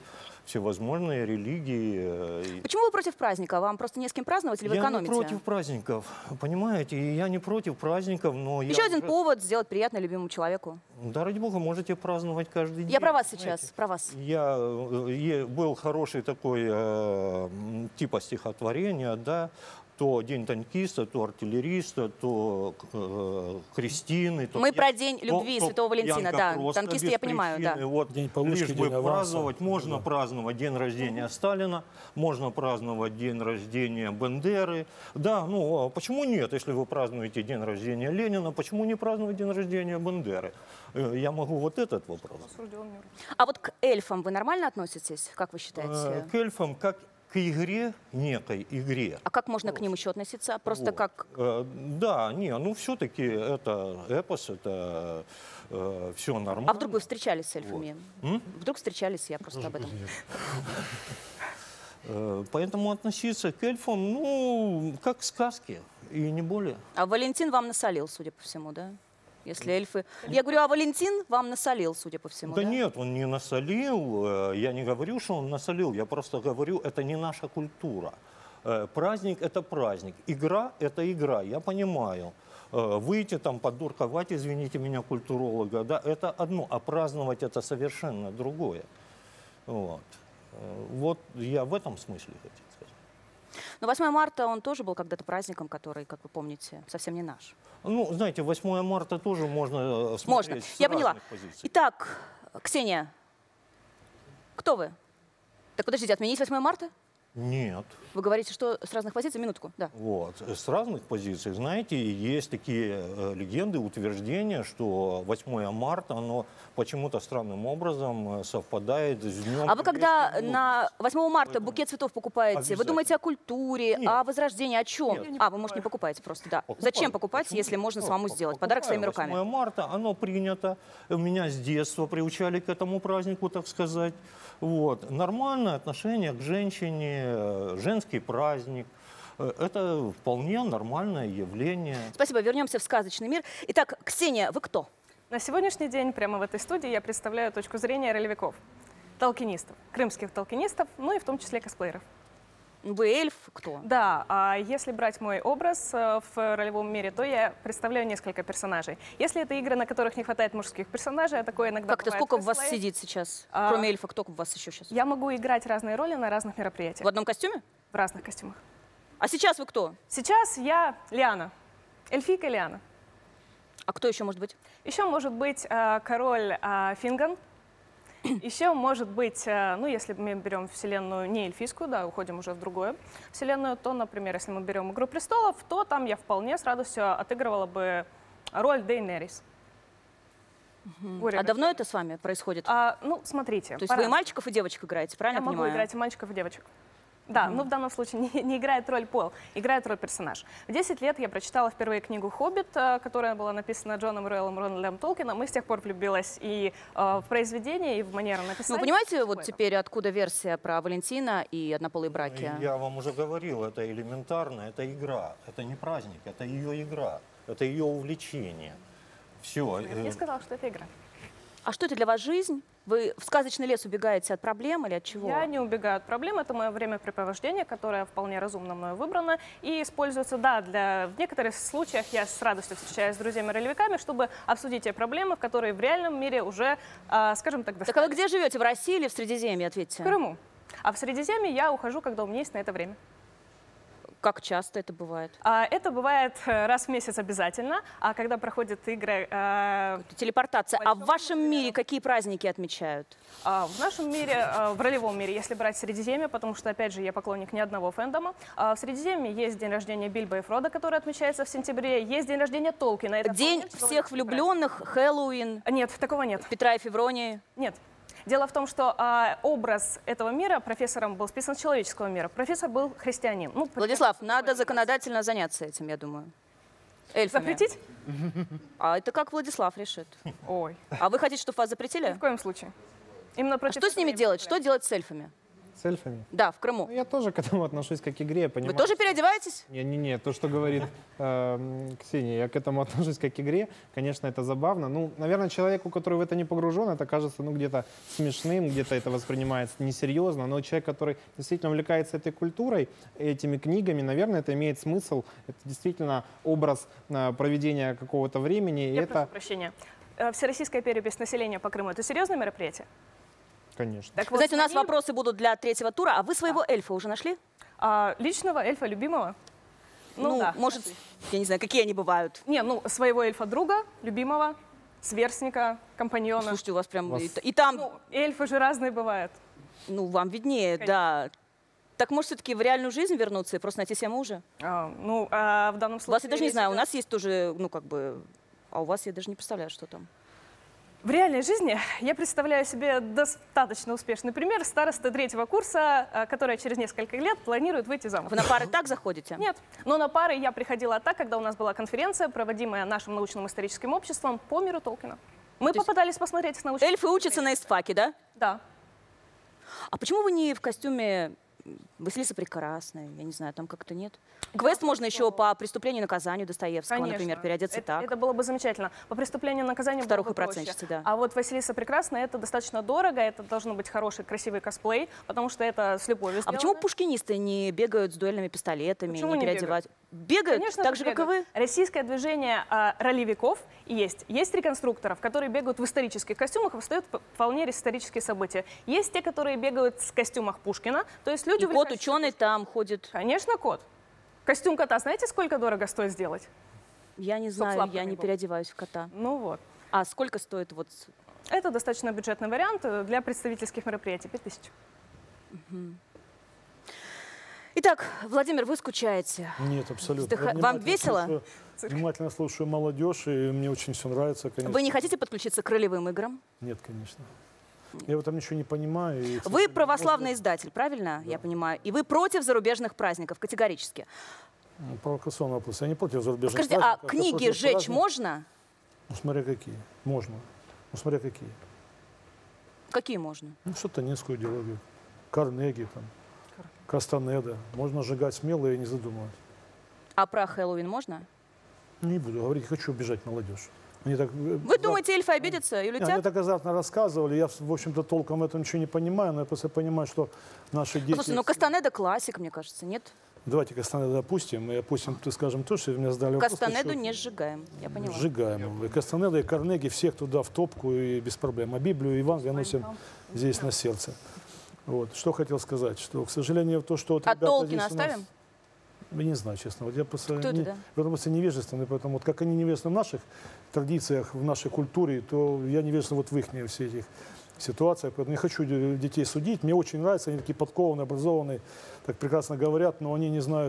всевозможные религии.
Почему вы против праздника? Вам просто не с кем праздновать или вы экономите?
Я не против праздников, понимаете? И я не против праздников, но
Еще один повод сделать приятно любимому человеку.
Да, ради бога, можете праздновать каждый день.
Я про вас сейчас, про вас.
Был хороший такой типа стихотворения, да, то день танкиста, то артиллериста, то Кристины.
Мы про день любви Святого Валентина, да. Танкисты я понимаю, да.
Вот,
день получки,
лишь бы
день
праздновать, можно праздновать день рождения Сталина, можно праздновать день рождения Бандеры. Да, ну, а почему нет, если вы празднуете день рождения Ленина, почему не праздновать день рождения Бандеры? Я могу вот этот вопрос.
А вот к эльфам вы нормально относитесь, как вы считаете?
К эльфам, как к игре, некой игре.
А как можно к ним еще относиться? Просто вот. Как...
Да, не, ну все-таки это эпос, это все нормально.
А вдруг вы встречались с эльфами? Вот. Вдруг встречались, я просто об этом.
Поэтому относиться к эльфам, ну, как к сказке, и не более.
А Валентин вам насолил, судя по всему, да? Если эльфы... Я говорю, а Валентин вам насолил, судя по всему,
да? Нет, он не насолил. Я не говорю, что он насолил. Я просто говорю, это не наша культура. Праздник – это праздник. Игра – это игра. Я понимаю. Выйти там, подурковать, извините меня, культуролога, да, это одно. А праздновать – это совершенно другое. Вот. Вот я в этом смысле хотел сказать.
Но 8 марта он тоже был когда-то праздником, который, как вы помните, совсем не наш.
Ну, знаете, 8 марта тоже можно смотреть с
я поняла.
Позиций.
Итак, Ксения, кто вы? Так подождите, отменить 8 марта?
Нет.
Вы говорите, что с разных позиций? Минутку, да.
Вот, с разных позиций. Знаете, есть такие легенды, утверждения, что 8 марта, оно почему-то странным образом совпадает с днем...
А вы когда на 8 марта букет цветов покупаете, вы думаете о культуре, о возрождении, о чем? Нет. А, вы, может, не покупаете просто, да.
Покупаю.
Зачем покупать,
Почему?
если можно самому сделать? Подарок своими руками.
8 марта, оно принято. Меня с детства приучали к этому празднику, так сказать. Вот. Нормальное отношение к женщине, женский праздник. Это вполне нормальное явление.
Спасибо. Вернемся в сказочный мир. Итак, Ксения, вы кто?
На сегодняшний день прямо в этой студии я представляю точку зрения ролевиков, толкинистов, крымских толкинистов, ну и в том числе косплееров.
Вы эльф, кто?
Да, а если брать мой образ в ролевом мире, то я представляю несколько персонажей. Если это игры, на которых не хватает мужских персонажей, а такое иногда
Как-то сколько в вас сидит сейчас? Кроме эльфа, кто в вас еще сейчас?
Я могу играть разные роли на разных мероприятиях.
В одном костюме?
В разных костюмах.
А сейчас вы кто?
Сейчас я Лиана, эльфийка Лиана.
А кто еще может быть?
Еще может быть король Финган. Еще может быть, ну, если мы берем вселенную не эльфийскую, да, уходим уже в другую вселенную, то, например, если мы берем «Игру престолов», то там я вполне с радостью отыгрывала бы роль Дейнерис.
А давно это с вами происходит?
Ну, смотрите.
То есть вы и мальчиков, и девочек играете, правильно
я
понимаю?
Я могу играть и мальчиков, и девочек. Да, но в данном случае не играет роль пол, играет роль персонаж. В 10 лет я прочитала впервые книгу «Хоббит», которая была написана Джоном Роэлом Рональдом Толкином, и с тех пор влюбилась и в произведение, и в манеру написания.
Ну, понимаете, вот теперь откуда версия про Валентина и однополые браки?
Я вам уже говорил, это элементарно, это игра, это не праздник, это ее игра, это ее увлечение. Все.
Я не сказала, что это игра.
А что это для вас жизнь? Вы в сказочный лес убегаете от проблем или от чего?
Я не убегаю от проблем. Это мое времяпрепровождение, которое вполне разумно мною выбрано и используется, да, в некоторых случаях я с радостью встречаюсь с друзьями-ролевиками, чтобы обсудить те проблемы, в которые в реальном мире уже, скажем так, достаточно.
Так а вы где живете, в России или в Средиземье, ответьте?
В Крыму. А в Средиземье я ухожу, когда у меня есть на это время.
Как часто это бывает?
Это бывает раз в месяц обязательно, а когда проходят игры...
Телепортация. А в вашем мире какие праздники отмечают?
В нашем мире, в ролевом мире, если брать Средиземье, потому что, опять же, я поклонник ни одного фэндома, в Средиземье есть день рождения Бильбо и Фродо, который отмечается в сентябре, есть день рождения Толкина.
День всех влюбленных, Хэллоуин?
Нет, такого нет.
Петра и Февронии?
Нет. Дело в том, что образ этого мира профессором был списан с человеческого мира. Профессор был христианин. Ну,
Владислав, надо законодательно заняться этим, я думаю. Эльфами.
Запретить?
А это как Владислав решит.
Ой.
А вы хотите, чтобы вас запретили?
Ни в коем случае. Именно
а что с ними делать? Что делать с эльфами?
С эльфами?
Да, в Крыму.
Ну, я тоже к этому отношусь как к игре, я понимаю.
Вы тоже переодеваетесь?
Не-не-не, то, что говорит Ксения, я к этому отношусь как к игре. Конечно, это забавно. Ну, наверное, человеку, который в это не погружен, это кажется, ну, где-то смешным, где-то это воспринимается несерьезно. Но человек, который действительно увлекается этой культурой, этими книгами, наверное, это имеет смысл. Это действительно образ проведения какого-то времени.
Я прошу прощения. Всероссийская перепись населения по Крыму – это серьезное мероприятие?
Конечно.
Так вот, знаете, у нас вопросы будут для третьего тура. А вы своего эльфа уже нашли?
Личного эльфа любимого?
Ну,
да.
Может, я не знаю, какие они бывают?
Не, ну, своего эльфа-друга, любимого, сверстника, компаньона.
Слушайте, у вас прям и там...
Ну, эльфы же разные бывают.
Ну, вам виднее, да. Так может все-таки в реальную жизнь вернуться и просто найти себе мужа?
В данном случае...
У вас я даже не знаю, у нас есть тоже, ну, как бы... А у вас я даже не представляю, что там.
В реальной жизни я представляю себе достаточно успешный пример старосты 3-го курса, которая через несколько лет планирует выйти замуж.
Вы на пары так заходите?
Нет, но на пары я приходила так, когда у нас была конференция, проводимая нашим научным историческим обществом по миру Толкина. Мы попытались посмотреть с научным...
Эльфы учатся на истфаке, да?
Да.
А почему вы не в костюме Василисы Прекрасной? Я не знаю, там как-то нет. Квест можно еще по преступлению и наказанию Достоевского,
Конечно.
например, переодеться так.
Это было бы замечательно. По преступлению и наказанию
Старуху
было бы проще.
процентщицы, да.
А вот Василиса Прекрасная, это достаточно дорого, это должен быть хороший, красивый косплей, потому что это с любовью сделано.
А почему пушкинисты не бегают с дуэльными пистолетами,
Почему
не
не
переодевают? Бегают?
Конечно,
Так же, как и вы?
Российское движение ролевиков есть. Есть реконструкторов, которые бегают в исторических костюмах и восстают вполне исторические события. Есть те, которые бегают в костюмах Пушкина. То есть люди...
И кот ученый там ходит.
Конечно, кот. Костюм кота, знаете, сколько дорого стоит сделать?
Я не знаю, я не переодеваюсь в кота.
Ну вот.
А сколько стоит вот...
Это достаточно бюджетный вариант для представительских мероприятий. 5000.
Итак, Владимир, вы скучаете?
Нет, абсолютно.
Вам весело?
Внимательно слушаю молодежь, и мне очень все нравится, конечно.
Вы не хотите подключиться к ролевым играм?
Нет, конечно. Я в этом ничего не понимаю. И, кстати,
вы православный издатель, правильно? Да. Я понимаю. И вы против зарубежных праздников, категорически.
Провокационный вопрос. Я не против зарубежных
Скажите,
праздников.
А книги сжечь можно?
Ну, смотря какие. Можно. Ну, смотря какие.
Какие можно?
Ну, сатанинскую идеологию. Карнеги, там, Кастанеда. Можно сжигать смело и не задумываясь.
А про Хэллоуин можно?
Не буду говорить, хочу убежать молодежь. Так,
вы думаете, эльфы обидятся и улетят?
Они так азартно рассказывали. Я, в общем-то, толком этого ничего не понимаю, но я просто понимаю, что наши дети...
Слушайте, ну Кастанеда классик, мне кажется, нет?
Давайте Кастанеду опустим. И опустим, скажем, то, что меня задали вопрос.
Кастанеду не сжигаем, я поняла.
Сжигаем. И Кастанеда, и Карнеги, всех туда в топку и без проблем. А Библию и Евангелие носим здесь на сердце. Вот. Что хотел сказать, что, к сожалению, то, что... Вот,
а Толкина оставим?
Я не знаю, честно. Вот я просто
Кто это, да?
в этом смысле невежественный, поэтому вот как они невежественны в наших традициях, в нашей культуре, то я невежественный вот в их все этих ситуациях. Поэтому не хочу детей судить. Мне очень нравится, они такие подкованные, образованные, так прекрасно говорят, но они не знают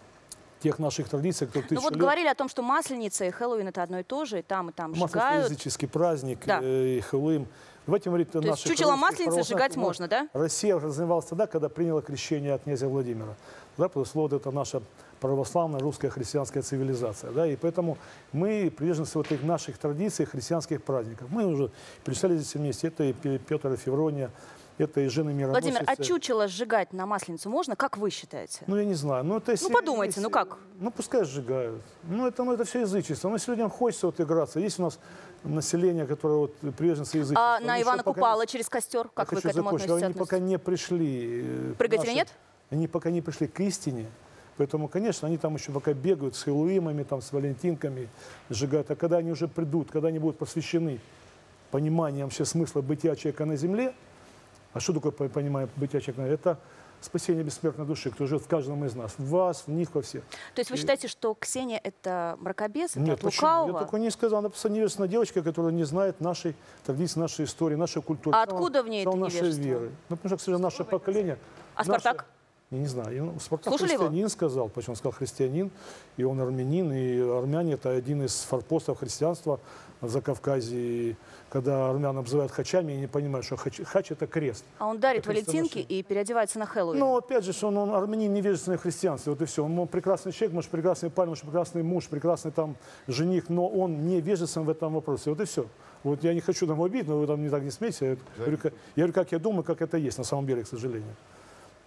тех наших традиций, кто тысячу лет.
Ну вот говорили о том, что Масленица и Хэллоуин это одно и то же, и там сжигают.
Масленица — языческий праздник, да. И Хэллоуин. Давайте говорить о наших...
То есть чучело Масленицы сжигать можно, да?
Россия развивалась тогда, когда приняла крещение от князя Владимира. Да, потому что вот это наша православная русская христианская цивилизация. Да, и поэтому мы приверженцы вот этих наших традиций, христианских праздников. Мы уже перечисляли здесь вместе. Это и Петр и Феврония, это и жены мироносицы.
Владимир, а чучело сжигать на Масленицу можно? Как вы считаете?
Ну, я не знаю. Ну, это если,
подумайте,
если,
ну как?
Ну, пускай сжигают. Ну, это все язычество. Но если людям хочется вот играться, есть у нас население, которое вот приверженцы язычества.
А на Ивана Купала через костер, как вы к этому относитесь?
Они пока не пришли.
Прыгать или нет?
Они пока не пришли к истине. Поэтому, конечно, они там еще пока бегают с Хэллоуинами, там, с валентинками, сжигают. А когда они уже придут, когда они будут посвящены пониманием вообще смысла бытия человека на земле, а что такое понимание бытия человека на земле? Это спасение бессмертной души, кто живет в каждом из нас, в вас, в них, во всех.
То есть вы считаете, что Ксения это мракобес, это
Нет,
лукавого?
Я только не сказал. Она просто невежественная девочка, которая не знает нашей традиции, нашей истории, нашей культуры.
А откуда в ней это невежество?
Веры. Ну, потому что, к сожалению, наше поколение...
А Спартак?
Я не знаю. Спартак
Слушали
христианин
его?
сказал, почему он сказал христианин, и он армянин, и армяне это один из форпостов христианства в Закавказье. И когда армян обзывают хачами, я не понимаю, что хач это крест.
А он дарит валентинки и переодевается на Хэллоуин.
Ну, опять же, что он армянин невежественный в христианстве, вот и все. Он прекрасный человек, может, прекрасный парень, может, прекрасный муж, прекрасный там жених, но он невежествен в этом вопросе, вот и все. Вот я не хочу там обидеть, но вы там не так не смейтесь. Я говорю, как я думаю, как это есть на самом деле, к сожалению.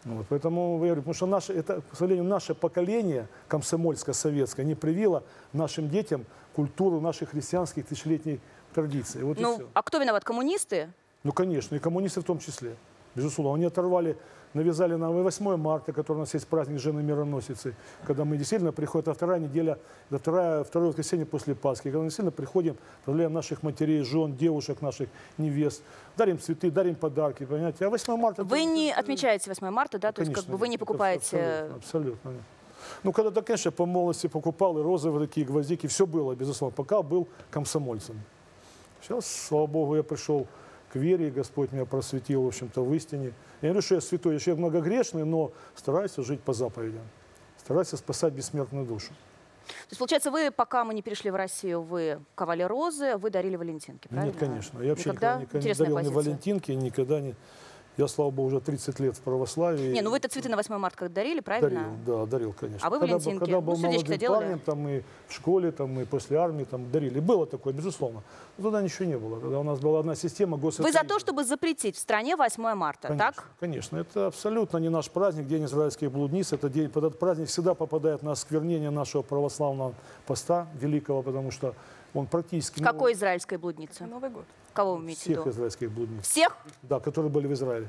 Вот, поэтому я говорю, потому что к сожалению, наше поколение комсомольско-советское не привило нашим детям культуру наших христианских тысячелетних традиций. Вот
ну, а кто виноват? Коммунисты?
Ну, конечно, и коммунисты в том числе. Безусловно, они оторвали, навязали нам и 8 марта, который у нас есть праздник Жены Мироносицы, когда мы действительно приходим, это вторая неделя, это второе воскресенье после Пасхи, когда мы действительно приходим, поздравляем наших матерей, жен, девушек наших, невест, дарим цветы, дарим подарки, понимаете. А 8 марта...
Вы не отмечаете 8 марта, да? То есть как бы вы не покупаете...
Абсолютно. Ну, когда-то, конечно, по молодости покупал и розовые такие гвоздики, все было, безусловно, пока был комсомольцем. Сейчас, слава Богу, я пришел к вере, и Господь меня просветил, в общем-то, в истине. Я не говорю, что я святой, я человек многогрешный, но стараюсь жить по заповедям. Стараюсь спасать бессмертную душу.
То есть, получается, вы, пока мы не перешли в Россию, вы ковали розы, вы дарили валентинки, правильно?
Нет, конечно. Я вообще
никогда
не дарил ни валентинки, никогда не... Я, слава Богу, уже 30 лет в православии.
Не, ну вы-то цветы на 8 марта как дарили, правильно?
Дарил, да, дарил, конечно.
А вы валентинки?
Когда был молодым
делали?
парнем, там и в школе, там и после армии там дарили. Было такое, безусловно. Но тогда ничего не было. Тогда у нас была одна система
Вы за то, чтобы запретить в стране 8 марта,
конечно,
так?
Конечно. Это абсолютно не наш праздник, День израильских блудниц. Это день, этот праздник всегда попадает на осквернение нашего православного поста великого, потому что он практически...
Какой израильской блудницы?
Новый год.
Кого вы имеете в виду?
Всех израильских блудниц.
Всех?
Да, которые были в Израиле.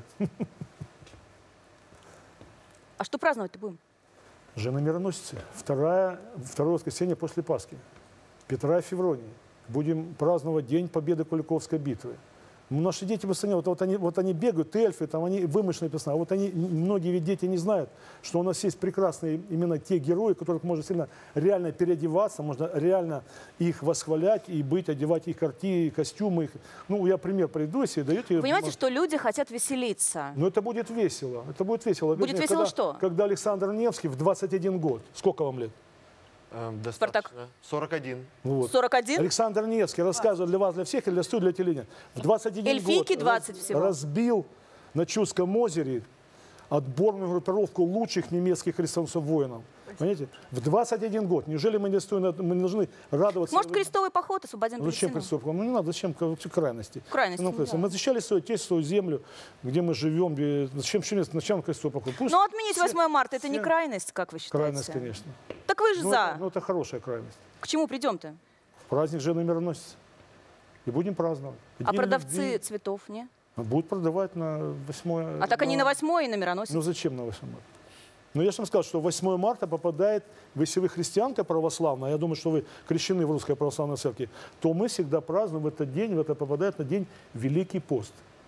А что праздновать-то будем?
Жена Мироносицы. Второе воскресенье после Пасхи. Петра и Февронии. Будем праздновать День Победы Куликовской битвы. Ну, наши дети постоянно, вот они бегают, эльфы, там они вымышленные персонажи. Вот они, многие ведь дети не знают, что у нас есть прекрасные именно те герои, которых можно сильно реально переодеваться, можно реально их восхвалять и одевать их карти, костюмы. Ну, я пример приведу, если даете...
Вы понимаете, что люди хотят веселиться?
Но это будет весело. Это будет весело.
Будет весело что?
Когда Александр Невский в 21 год. Сколько вам лет?
Достаточно. 41.
Вот.
41?
Александр Невский рассказывает для вас, для всех, или для студии, для телевидения. В 21
Эльфийки
год
20 всего.
разбил на Чудском озере отборную группировку лучших немецких крестоносцев-воинов. Понимаете? В 21 год. Неужели мы не должны радоваться?
Может, крестовый поход освободим
Палестину? Зачем крестовый поход? Ну, не надо. Зачем крайности?
Крайности, да.
Мы защищали свою отечество, свою землю, где мы живем. Зачем крестовый поход? Пусть
но отменить 8 марта – это не крайность, как вы считаете?
Крайность, конечно.
Так вы же за.
Ну, это хорошая крайность.
К чему придем-то?
В праздник Жены Мироносицы. И будем праздновать.
А продавцы цветов, не?
Будут продавать на 8...
А так они на 8 и на Мироносицу.
Ну зачем на 8 марта? Ну я же вам сказал, что 8 марта попадает, если вы христианка православная, я думаю, что вы крещены в Русской Православной Церкви, то мы всегда празднуем в этот день, это попадает на день Великий пост.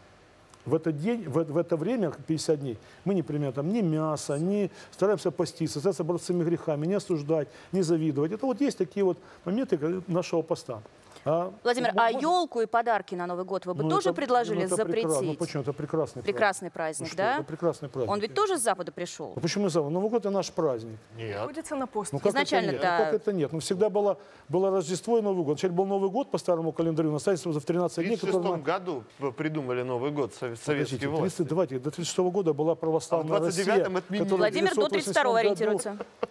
В этот день, в это время, 50 дней, мы не применяем там ни мяса, ни стараемся поститься, стараемся бороться с своими грехами, не осуждать, не завидовать. Это вот есть такие вот моменты нашего поста.
Владимир, а елку и подарки на Новый год вы бы тоже предложили запретить?
Ну почему? Это прекрасный праздник.
Прекрасный праздник, да?
Это прекрасный праздник.
Он ведь тоже с Запада пришел?
А почему с Запада? Новый год – это наш праздник.
Нет.
Находится на пост.
Ну, как
изначально
это нет? Ну, как это нет? Ну, всегда было Рождество и Новый год. Вначале был Новый год по старому календарю, на в 13 дней.
В 1936 году придумали Новый год советские власти.
Давайте, до 1936 года была православная Россия.
Владимир до 32-го ориентируется.
В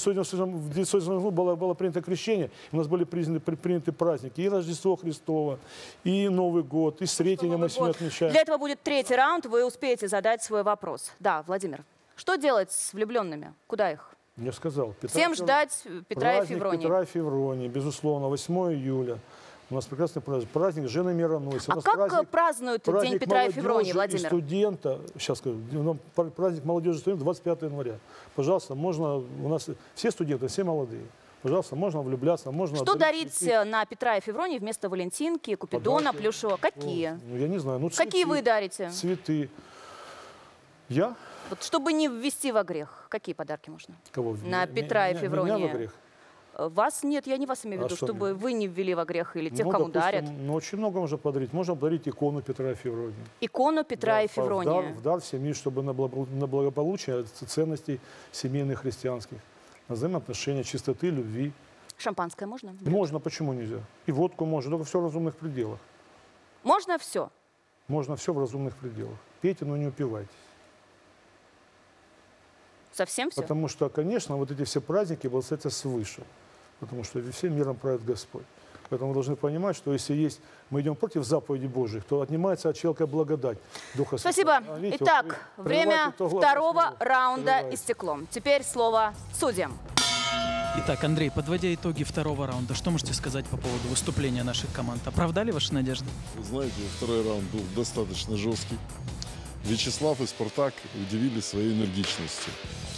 1990 году было принято крещение. У нас были приняты праздники. И Рождество Христово, и Новый год, и Сретение мы сегодня отмечаем.
Для этого будет третий раунд, вы успеете задать свой вопрос. Да, Владимир, что делать с влюбленными? Куда их?
Я сказал.
Всем ждать Петра и Февронии.
Петра и Февронии, безусловно, 8 июля. У нас прекрасный праздник. Праздник Жены Мироносицы.
А как празднуют День Петра и Февронии, Владимир?
Студента, сейчас скажу, праздник молодежи и студентов 25 января. Пожалуйста, можно, у нас все студенты, все молодые. Пожалуйста, можно влюбляться, можно...
Что дарить на Петра и Февронии вместо Валентинки, Купидона, плюшевого? Какие?
Ну, я не знаю. Ну, цветы,
какие вы дарите?
Цветы. Я?
Вот, чтобы не ввести во грех, какие подарки можно?
Кого?
На Петра и Февронии.
Меня во грех?
Вас нет, я не вас имею в виду, чтобы вы не ввели во грех или тех, кому дарят.
Ну, очень много можно подарить. Можно подарить икону Петра и Февронии.
Икону Петра и Февронии.
В дар семьи, чтобы на благополучие ценностей семейных христианских. Взаимоотношения, чистоты, любви.
Шампанское можно?
Можно, почему нельзя? И водку можно, только все в разумных пределах.
Можно все?
Можно все в разумных пределах. Пейте, но не упивайтесь.
Совсем все?
Потому что, конечно, вот эти все праздники благословятся свыше. Потому что всем миром правит Господь. Поэтому вы должны понимать, что если мы идем против заповедей Божьих, то отнимается от человека благодать Духа Святого.
Спасибо.
Видите,
Итак,
вот
время второго раунда истекло. Теперь слово судьям.
Итак, Андрей, подводя итоги второго раунда, что можете сказать по поводу выступления наших команд? Оправдали ваши надежды?
Вы знаете, второй раунд был достаточно жесткий. Вячеслав и Спартак удивили своей энергичностью,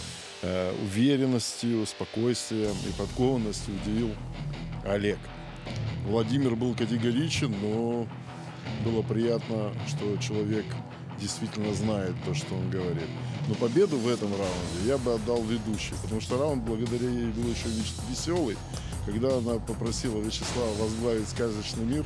уверенностью, спокойствием и подкованностью удивил Олег. Владимир был категоричен, но было приятно, что человек действительно знает то, что он говорит. Но победу в этом раунде я бы отдал ведущей, потому что раунд благодаря ей был еще веселый. Когда она попросила Вячеслава возглавить «Сказочный мир»,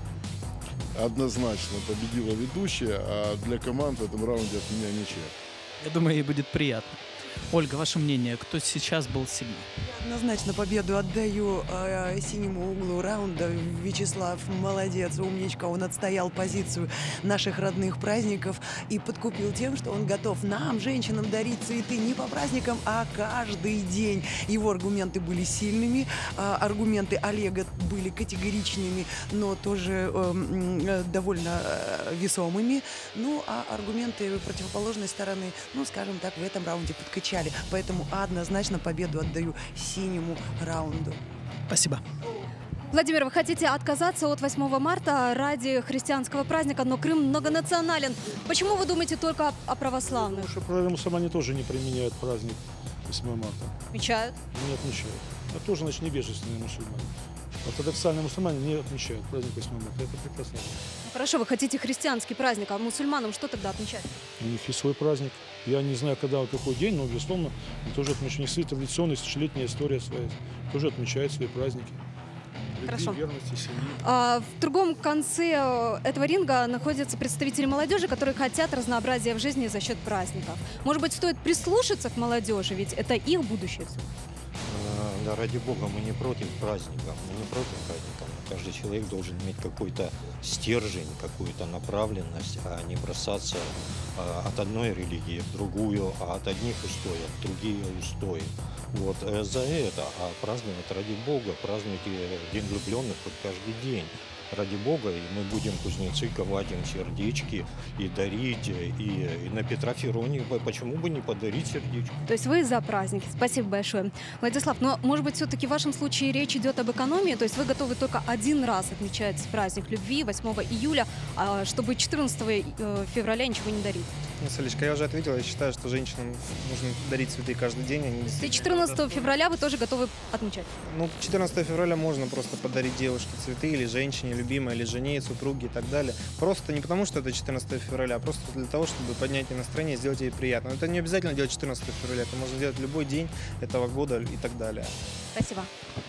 однозначно победила ведущая, а для команд в этом раунде от меня ничья.
Я думаю, ей будет приятно. Ольга, ваше мнение, кто сейчас был сильнее?
Однозначно победу отдаю синему углу раунда. Вячеслав молодец, умничка. Он отстоял позицию наших родных праздников и подкупил тем, что он готов нам, женщинам, дарить цветы не по праздникам, а каждый день. Его аргументы были сильными, аргументы Олега были категоричными, но тоже довольно весомыми. Ну, а аргументы противоположной стороны, ну, скажем так, в этом раунде подкачали. Поэтому однозначно победу отдаю синему раунду.
Спасибо.
Владимир, вы хотите отказаться от 8 марта ради христианского праздника, но Крым многонационален. Почему вы думаете только о православных?
Потому что правые мусульмане тоже не применяют праздник 8 марта.
Отмечают?
Не отмечают. Это тоже, значит, невежественные мусульмане. Ортодоксальные мусульмане не отмечают праздник 8 марта. Это прекрасно.
Хорошо, вы хотите христианский праздник, а мусульманам что тогда отмечать?
У них есть свой праздник. Я не знаю, когда, какой день, но, безусловно, они тоже отмечают. У них свои традиционные, тысячелетняя история своя. Тоже отмечают свои праздники.
Хорошо.
Верности, семьи.
В другом конце этого ринга находятся представители молодежи, которые хотят разнообразия в жизни за счет праздников. Может быть, стоит прислушаться к молодежи, ведь это их будущее.
Да, ради бога, мы не против праздника, мы не против праздника. Каждый человек должен иметь какой-то стержень, какую-то направленность, а не бросаться от одной религии в другую, а от одних устоев в другие устои. Вот за это, а праздновать ради бога, празднуйте День влюбленных хоть каждый день. Ради бога, и мы будем, кузнецы, ковать им сердечки и дарить, и на Петра Феронии, почему бы не подарить сердечко?
То есть вы за праздники. Спасибо большое. Владислав, но может быть все-таки в вашем случае речь идет об экономии, то есть вы готовы только один раз отмечать праздник любви 8 июля, чтобы 14 февраля ничего не дарить?
Ну, Солечка, я уже ответил, я считаю, что женщинам нужно дарить цветы каждый день.
И 14 февраля вы тоже готовы отмечать?
Ну, 14 февраля можно просто подарить девушке цветы или женщине, любимой, или жене, супруге и так далее. Просто не потому, что это 14 февраля, а просто для того, чтобы поднять ей настроение, сделать ей приятно. Но это не обязательно делать 14 февраля, это можно делать любой день этого года и так далее.
Спасибо.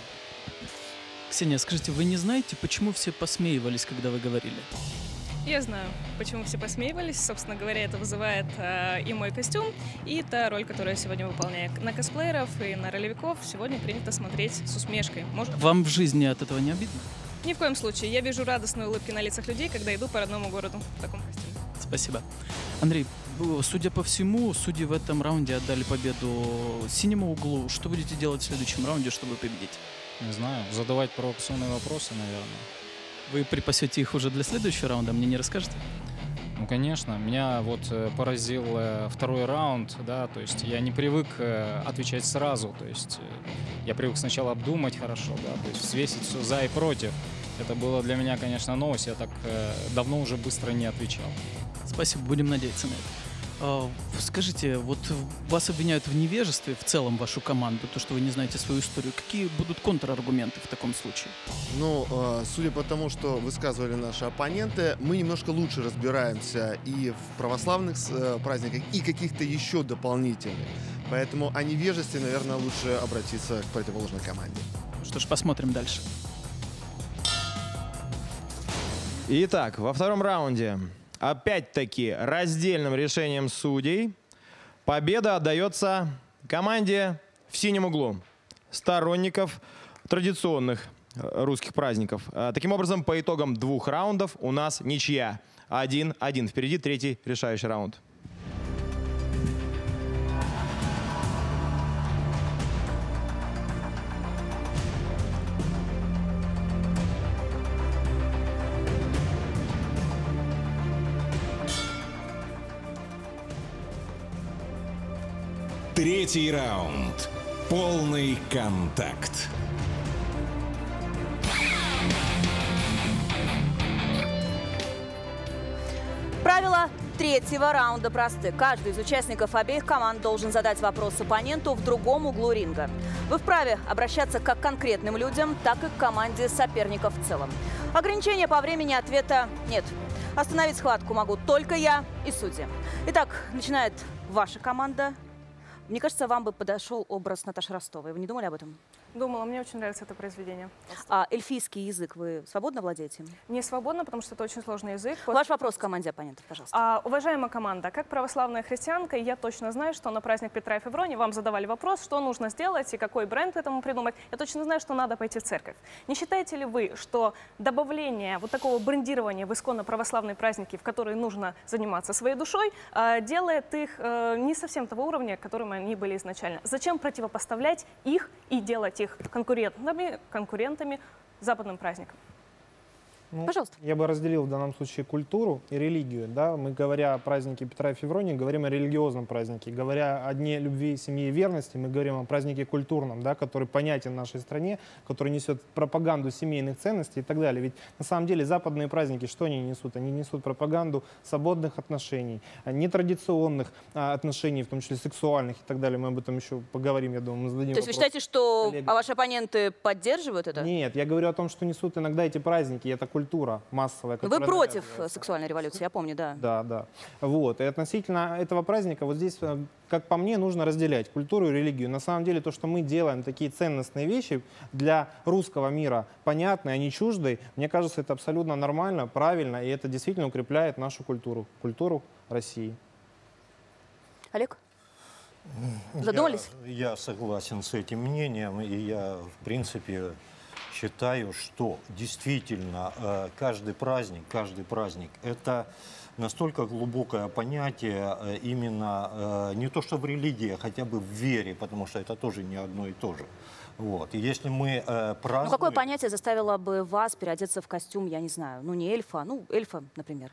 Ксения, скажите, вы не знаете, почему все посмеивались, когда вы говорили?
Я знаю, почему все посмеивались. Собственно говоря, это вызывает и мой костюм, и та роль, которую я сегодня выполняю. На косплееров и на ролевиков сегодня принято смотреть с усмешкой.
Вам в жизни от этого не обидно?
Ни в коем случае. Я вижу радостные улыбки на лицах людей, когда иду по родному городу в таком костюме.
Спасибо. Андрей, судя по всему, судьи в этом раунде отдали победу синему углу. Что будете делать в следующем раунде, чтобы победить?
Не знаю, задавать провокационные вопросы, наверное.
Вы припасете их уже для следующего раунда, мне не расскажете?
Ну, конечно. Меня вот поразил второй раунд, да, то есть я не привык отвечать сразу, то есть я привык сначала обдумать хорошо, да, то есть взвесить все за и против. Это было для меня, конечно, новость, я так давно уже быстро не отвечал.
Спасибо, будем надеяться на это. Скажите, вот вас обвиняют в невежестве, в целом вашу команду, то, что вы не знаете свою историю. Какие будут контраргументы в таком случае?
Ну, судя по тому, что высказывали наши оппоненты, мы немножко лучше разбираемся и в православных праздниках, и каких-то еще дополнительных. Поэтому о невежестве, наверное, лучше обратиться к противоположной команде.
Что ж, посмотрим дальше.
Итак, во втором раунде, опять-таки, раздельным решением судей победа отдается команде в синем углу, сторонников традиционных русских праздников. Таким образом, по итогам 2 раундов у нас ничья. 1-1. Впереди третий решающий раунд.
Третий раунд. Полный контакт.
Правила третьего раунда просты. Каждый из участников обеих команд должен задать вопрос оппоненту в другом углу ринга. Вы вправе обращаться как к конкретным людям, так и к команде соперников в целом. Ограничения по времени ответа нет. Остановить схватку могу только я и судьи. Итак, начинает ваша команда. Мне кажется, вам бы подошел образ Наташи Ростовой. Вы не думали об этом?
Думала, мне очень нравится это произведение.
А эльфийский язык вы свободно владеете?
Не свободно, потому что это очень сложный язык.
Ваш вопрос к команде оппонентов, пожалуйста.
Уважаемая команда, как православная христианка, я точно знаю, что на праздник Петра и Февронии вам задавали вопрос, что нужно сделать и какой бренд этому придумать. Я точно знаю, что надо пойти в церковь. Не считаете ли вы, что добавление вот такого брендирования в исконно православные праздники, в которые нужно заниматься своей душой, делает их не совсем того уровня, которым они были изначально? Зачем противопоставлять их и делать их конкурентами западным праздникам?
Пожалуйста.
Я бы разделил в данном случае культуру и религию. Да? Мы, говоря о празднике Петра и Февронии, говорим о религиозном празднике. Говоря о Дне любви, семьи и верности, мы говорим о празднике культурном, да, который понятен в нашей стране, который несет пропаганду семейных ценностей и так далее. Ведь на самом деле западные праздники, что они несут? Они несут пропаганду свободных отношений, нетрадиционных отношений, в том числе сексуальных и так далее. Мы об этом еще поговорим, я думаю, мы зададим
То есть вы считаете, что ваши оппоненты поддерживают это?
Нет, я говорю о том, что несут иногда эти праздники, это культура массовая.
Вы против сексуальной революции, я помню, да.
Да. Вот. И относительно этого праздника, вот здесь, как по мне, нужно разделять культуру и религию. На самом деле, то, что мы делаем такие ценностные вещи для русского мира, понятные, а не чуждые, мне кажется, это абсолютно нормально, правильно, и это действительно укрепляет нашу культуру России.
Олег? Задумались?
Я согласен с этим мнением, и я, в принципе, считаю, что действительно каждый праздник – это настолько глубокое понятие именно не то что в религии, а хотя бы в вере, потому что это тоже не одно и то же. Вот. И если мы празднуем...
Ну, какое понятие заставило бы вас переодеться в костюм, я не знаю, ну не эльфа, ну эльфа, например?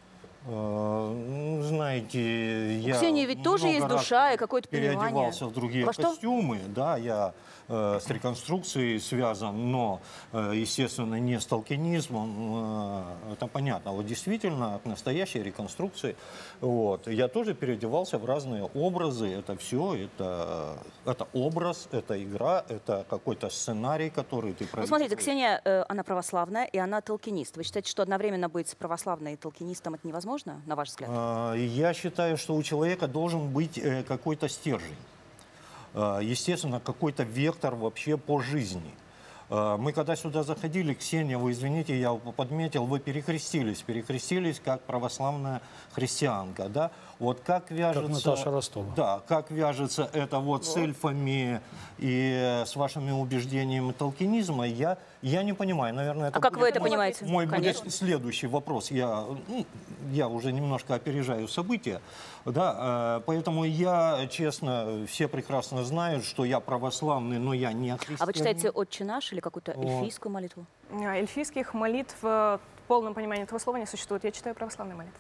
Знаете, я
Ксении ведь тоже есть душа и какое-то понимание.
Переодевался в другие костюмы, да, я с реконструкцией связан, но, естественно, не с толкинизмом, это понятно. Вот действительно, к настоящей реконструкции, вот, я тоже переодевался в разные образы, это все, это образ, это игра, это какой-то сценарий, который ты проигрываешь.
Ну, смотрите, Ксения, она православная, и она толкинист. Вы считаете, что одновременно быть православной и толкинистом это невозможно, на ваш взгляд?
Я считаю, что у человека должен быть какой-то стержень. Естественно, какой-то вектор вообще по жизни. Мы когда сюда заходили, Ксения, вы извините, я подметил, вы перекрестились как православная христианка, да? Вот как вяжется...
Как Наташа Ростова.
Да, как вяжется это вот с эльфами и с вашими убеждениями толкинизма, я не понимаю, наверное... Это
как вы это понимаете?
Мой будет следующий вопрос. Я уже немножко опережаю события, да, поэтому я, честно, все прекрасно знают, что я православный, но я не христианин.
А вы читаете «Отче наш» или какую-то эльфийскую молитву?
Эльфийских молитв в полном понимании этого слова не существует. Я читаю православные молитвы.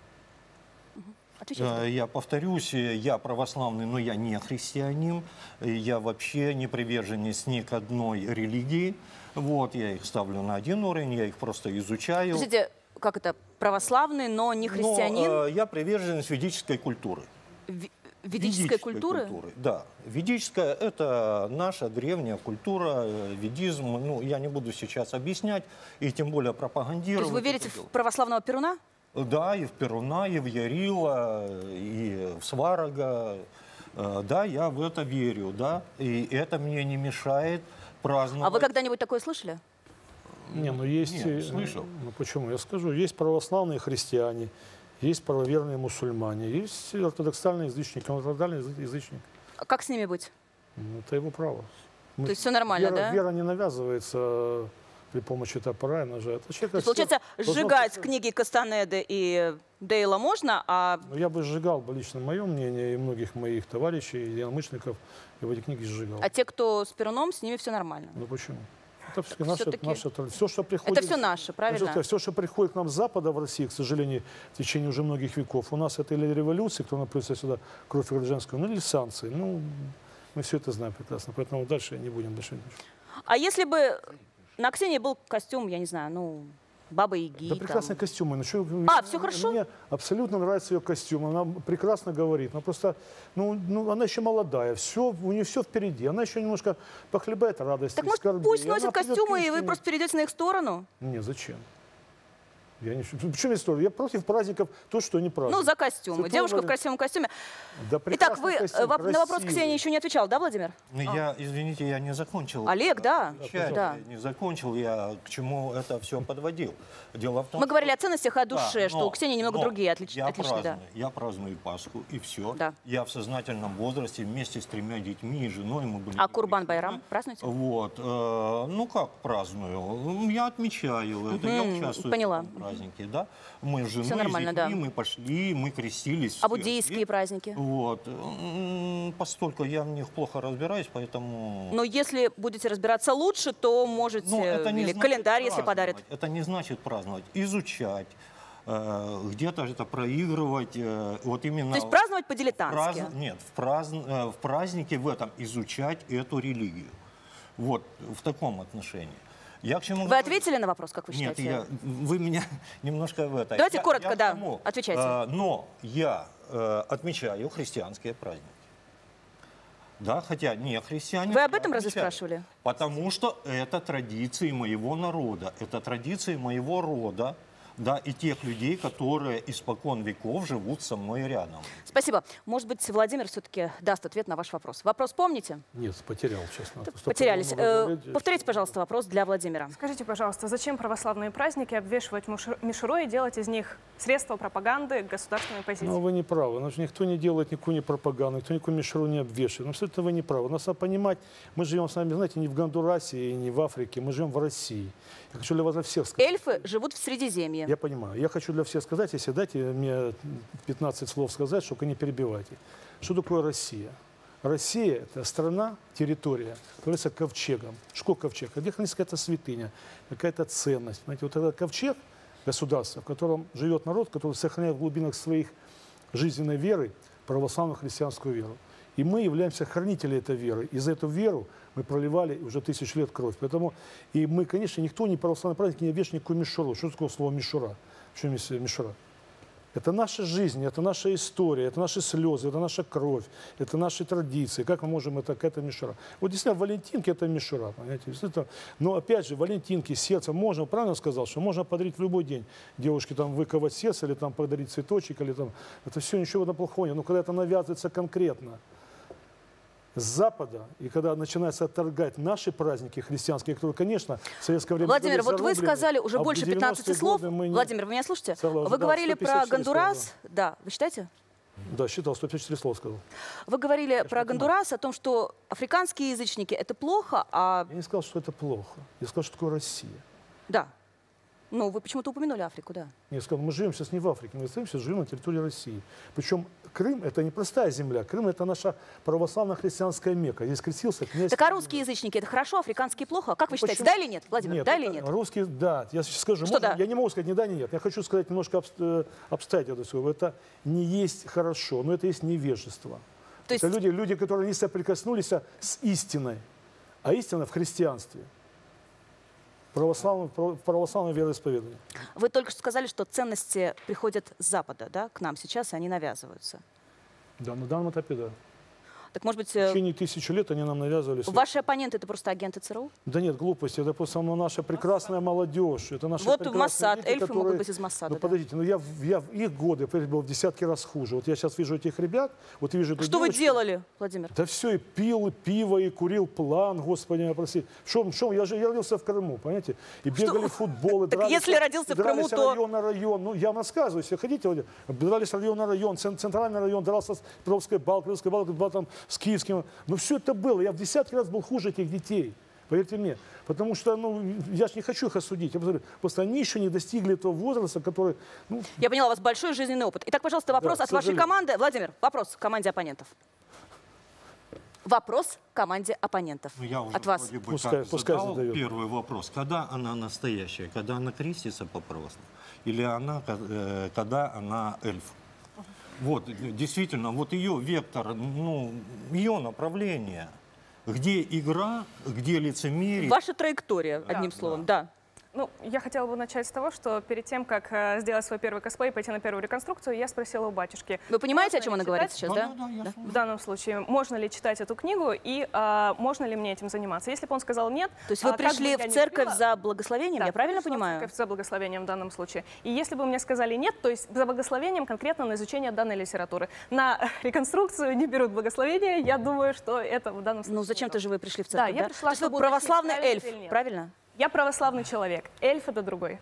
Я повторюсь, я православный, но я не христианин. Я вообще не приверженец ни к одной религии. Вот, я их ставлю на один уровень, я их просто изучаю.
Слушайте, как это, православный, но не христианин?
Но, я приверженец ведической культуры.
Ведической культуры?
Да. Ведическая – это наша древняя культура, ведизм. Ну, я не буду сейчас объяснять и тем более пропагандировать.
То есть вы верите в православного Перуна?
Да, и в Перуна, и в Ярила, и в Сварога. Да, я в это верю, да. И это мне не мешает праздновать.
А вы когда-нибудь такое слышали?
Не, ну есть...
Нет, слышал.
Ну почему? Я скажу, есть православные христиане, есть правоверные мусульмане, есть ортодоксальный язычник, он ортодоксальный язычник.
А как с ними быть?
Ну, это его право.
То есть все нормально, да?
Вера не навязывается при помощи топора и ножа.
Получается, сжигать книги Кастанеды и Дейла можно, а...
Ну, я бы сжигал, бы лично мое мнение, и многих моих товарищей, единомышленников, я бы эти книги сжигал.
А те, кто с Перуном, с ними все нормально?
Ну почему? Все, что приходит,
это все наше, правильно?
Все, что приходит к нам с Запада в России, к сожалению, в течение уже многих веков, у нас это или революция, кто наплюется сюда кровь гражданскую, ну или санкции. Ну, мы все это знаем прекрасно, поэтому дальше не будем больше.
А если бы на Ксении был костюм, я не знаю, ну, Бабы-Яги?
Да прекрасные костюмы.
Все хорошо?
Мне абсолютно нравится ее костюм. Она прекрасно говорит. Она просто, она еще молодая. У нее все впереди. Она еще немножко похлебает радости.
Так может пусть носит костюмы, и вы просто перейдете на их сторону?
Нет, зачем? Почему история? Я против праздников, то, что не праздник.
Ну, за костюмы. Девушка в красивом костюме.
Да,
итак, вы на вопрос Ксении еще не отвечал, да, Владимир?
Извините, я не закончил.
Олег, да.
Не закончил, я к чему это все подводил. Дело в том,
мы говорили о ценностях и о душе, что у Ксении немного другие отличия.
Я праздную Пасху, и все. Да. Я в сознательном возрасте вместе с 3 детьми и женой мы были.
А Курбан-Байрам празднуете?
Вот. Ну, как праздную? Я отмечаю это, я участвую.
Поняла.
Праздники, да? Мы с женой, с детьми, мы пошли, мы крестились.
А буддийские праздники?
Вот. Постольку я в них плохо разбираюсь, поэтому...
Но если будете разбираться лучше, то можете... Или календарь, если подарят.
Это не значит праздновать. Изучать, где-то это проигрывать. Вот именно...
То есть праздновать по-дилетантски?
Нет, в празднике в этом изучать эту религию. Вот в таком отношении.
Вы ответили на вопрос, как вы считаете?
Нет, вы меня немножко в это...
Давайте коротко, да, отвечайте.
Но я отмечаю христианские праздники. Да, хотя не христиане.
Вы об этом разве спрашивали?
Потому что это традиции моего народа. Это традиции моего рода. Да, и тех людей, которые испокон веков живут со мной рядом.
Спасибо. Может быть, Владимир все-таки даст ответ на ваш вопрос. Вопрос помните?
Нет, потерял, честно.
Потерялись. Повторите, пожалуйста, вопрос для Владимира.
Скажите, пожалуйста, зачем православные праздники обвешивать мишурой и делать из них средства пропаганды государственной позиции?
Ну, вы не правы. Никто не делает никакую пропаганду, никто никакую мишуру не обвешивает. Абсолютно вы не правы. Нас надо понимать, мы живем с вами, знаете, не в Гондурасе и не в Африке, мы живем в России. Я хочу для вас всех сказать.
Эльфы живут в Средиземье.
Я понимаю. Я хочу для всех сказать, если дайте мне 15 слов сказать, чтобы не перебивайте. Что такое Россия? Россия – это страна, территория, является ковчегом. Что ковчег? Где хранится какая-то святыня, какая-то ценность. Знаете, вот этот ковчег государства, в котором живет народ, который сохраняет в глубинах своих жизненной веры православную христианскую веру. И мы являемся хранителями этой веры. И за эту веру мы проливали уже 1000 лет кровь. Поэтому и мы, конечно, никто не православный праздник не обвешивает никакую мишуру. Что такое слово мишура? В чем есть мишура? Это наша жизнь, это наша история, это наши слезы, это наша кровь, это наши традиции. Как мы можем это мишура? Вот действительно, валентинки это мишура, понимаете? Но опять же, валентинки, сердце, можно, правильно сказал, что можно подарить в любой день девушке, там, выковать сердце, или там подарить цветочек, или там, это все ничего плохого нет. Но когда это навязывается конкретно с Запада, и когда начинается отторгать наши праздники христианские, которые, конечно, в советское время...
Владимир, вот вы сказали уже больше 15 слов. Владимир, вы меня слушаете? Вы говорили про Гондурас. Да, вы считаете?
Да, считал, 154 слова сказал.
Вы говорили про Гондурас, о том, что африканские язычники – это плохо, а...
Я не сказал, что это плохо. Я сказал, что такое Россия.
Да. Ну, вы почему-то упомянули Африку, да?
Я сказал, мы живем сейчас не в Африке, мы сейчас живем на территории России. Причем Крым – это не простая земля. Крым – это наша православно-христианская Мекка. Здесь крестился князь...
Так а русские язычники – это хорошо, африканские – плохо? Как вы считаете, да или нет, Владимир,
нет,
да или нет?
Русские – да. Я сейчас скажу,
что да?
Я не могу сказать ни да, ни нет. Я хочу сказать немножко обстоятельства. Это не есть хорошо, но это есть невежество. То есть... Это люди, которые не соприкоснулись с истиной. А истина в христианстве. Православное вероисповедание.
Вы только что сказали, что ценности приходят с Запада, да, к нам сейчас, и они навязываются.
Да, на данном этапе, да.
Так, может быть...
В течение 1000 лет они нам навязывались.
Ваши оппоненты – это просто агенты ЦРУ?
Да нет, глупости. Это просто наша прекрасная молодежь. Это наша
вот Моссад, эльфы могут быть из Моссада.
Ну, подождите, я в их годы был в десятки раз хуже. Вот я сейчас вижу этих ребят, вот вижу эту
Что
девочку.
Вы делали, Владимир?
Да все, и пил, и пиво, и курил план, господи, меня прости. Я родился в Крыму, понимаете? И бегали в футбол, и
дрались. Если родился в Крыму, то...
район на район. Ну, я вам рассказываю, если хотите, дрались район на район, центральный район, дрался с Петровской Балкой, там, с Киевским. Но все это было. Я в десятки раз был хуже этих детей. Поверьте мне. Потому что, я же не хочу их осудить. Просто они еще не достигли этого возраста, который...
Я поняла, у вас большой жизненный опыт. Итак, пожалуйста, вопрос от вашей команды. Владимир, вопрос к команде оппонентов. Вопрос команде оппонентов.
Я уже
от вас.
вроде бы
Пускай
задал
задает.
первый вопрос. Когда она настоящая? Когда она крестится по-православному? Или она, когда она эльф? Вот, действительно, вот ее вектор, ну, ее направление. Где игра, где лицемерие.
Ваша траектория, одним словом, да.
Ну, я хотела бы начать с того, что перед тем, как сделать свой первый косплей и пойти на первую реконструкцию, я спросила у батюшки.
Вы понимаете, о чем она говорит сейчас, да?
Да. В данном случае, можно ли читать эту книгу и можно ли мне этим заниматься? Если бы он сказал нет...
То есть вы пришли в церковь за благословением,
да,
я правильно
пришла
понимаю?
в церковь за благословением в данном случае. И если бы мне сказали нет, то есть за благословением конкретно на изучение данной литературы. На реконструкцию не берут благословения, я думаю, что это в данном случае...
Ну зачем-то же вы пришли в церковь,
да? Я пришла,
то есть вы
чтобы
православный
уточнить,
эльф,
правильно или нет.
правильно?
Я православный человек, эльф — это другой.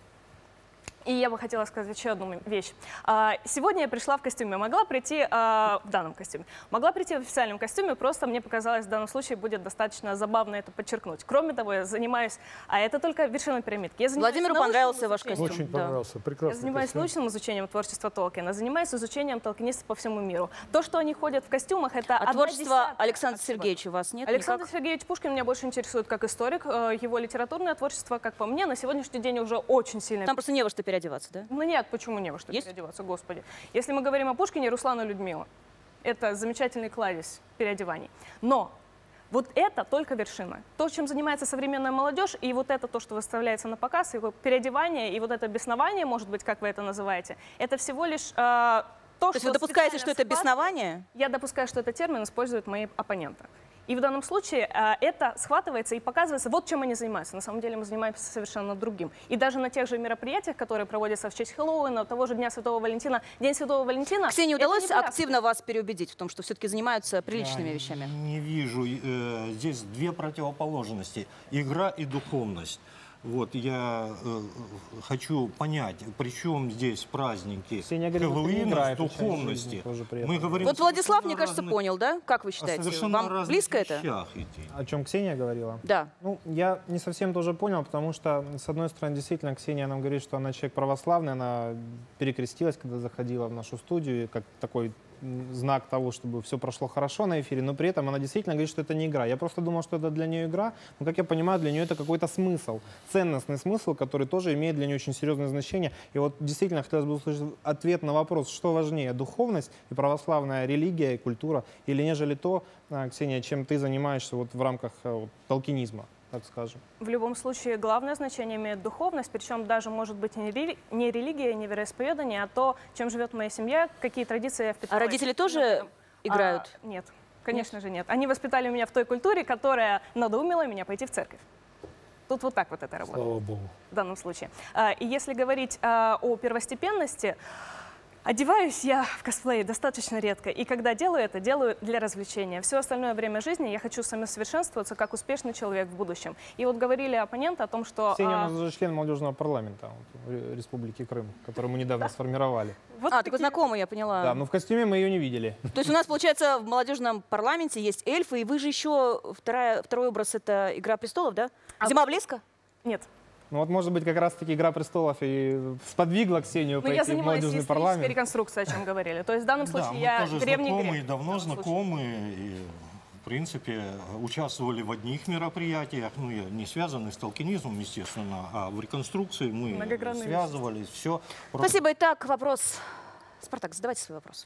И я бы хотела сказать еще одну вещь. Сегодня я пришла в костюме, могла прийти в данном костюме. Могла прийти в официальном костюме, просто мне показалось, в данном случае будет достаточно забавно это подчеркнуть. Кроме того, я занимаюсь, это только вершина пирамидки.
Владимиру понравился ваш костюм.
Очень понравился, прекрасный
Я занимаюсь
костюм.
научным изучением творчества Толкина, занимаюсь изучением толкинистов по всему миру. То, что они ходят в костюмах, это
А творчество Александра Сергеевича у вас нет?
Александр Сергеевич Пушкин меня больше интересует как историк. Его литературное творчество, как по мне, на сегодняшний день уже очень сильно...
Там просто не во что переодеваться, да?
Ну нет, почему не во что переодеваться, господи. Если мы говорим о Пушкине, Руслан и Людмила. Это замечательный кладезь переодеваний. Но вот это только вершина. То, чем занимается современная молодежь, и вот это то, что выставляется на показ, его переодевание, и вот это беснование, может быть, как вы это называете, это всего лишь... То
есть вы допускаете, что это беснование?
Я допускаю, что этот термин используют мои оппоненты. И в данном случае это схватывается и показывается, вот чем они занимаются. На самом деле мы занимаемся совершенно другим. И даже на тех же мероприятиях, которые проводятся в честь Хэллоуина, того же Дня Святого Валентина, День Святого Валентина...
Ксении удалось активно вас переубедить в том, что все-таки занимаются приличными вещами?
Не вижу. Здесь две противоположности. Игра и духовность. Вот я хочу понять, при чем здесь праздники Хэллоуина с духовности. Мы говорим,
вот Владислав, мне кажется, понял, да? Как вы считаете? Вам близко это?
О чем Ксения говорила?
Да.
Ну, я не совсем тоже понял, потому что, с одной стороны, действительно, Ксения нам говорит, что она человек православный, она перекрестилась, когда заходила в нашу студию, как такой знак того, чтобы все прошло хорошо на эфире, но при этом она действительно говорит, что это не игра. Я просто думал, что это для нее игра, но, как я понимаю, для нее это какой-то смысл, ценностный смысл, который тоже имеет для нее очень серьезное значение. И вот действительно хотелось бы услышать ответ на вопрос, что важнее, духовность и православная религия и культура, или нежели то, Ксения, чем ты занимаешься вот в рамках толкинизма, так скажем?
В любом случае, главное значение имеет духовность, причем даже может быть не религия, не вероисповедание, а то, чем живет моя семья, какие традиции я впитала.
А родители тоже играют?
Нет, конечно же нет. Они воспитали меня в той культуре, которая надоумила меня пойти в церковь. Тут вот так вот это работает.
Слава Богу.
В данном случае. И если говорить о первостепенности, одеваюсь я в косплее достаточно редко, и когда делаю это, делаю для развлечения. Все остальное время жизни я хочу самосовершенствоваться как успешный человек в будущем. И вот говорили оппоненты о том, что...
Ксения у нас даже член молодежного парламента Республики Крым, который мы недавно сформировали.
Вот так знакомый, я поняла.
Да, но в костюме мы ее не видели.
То есть у нас, получается, в молодежном парламенте есть эльфы, и вы же еще, второй образ — это «Игра престолов», да? «Зима блеска»?
Нет.
Ну вот, может быть, как раз-таки «Игра престолов» и сподвигла Ксению пойти в молодежный парламент.
Реконструкция, о чем говорили. То есть в данном случае я древний грек.
Давно знакомы, и, в принципе, участвовали в одних мероприятиях, ну, не связанных с толкинизмом, естественно, а в реконструкции мы связывались, все.
Спасибо. Итак, вопрос. Спартак, задавайте свой вопрос.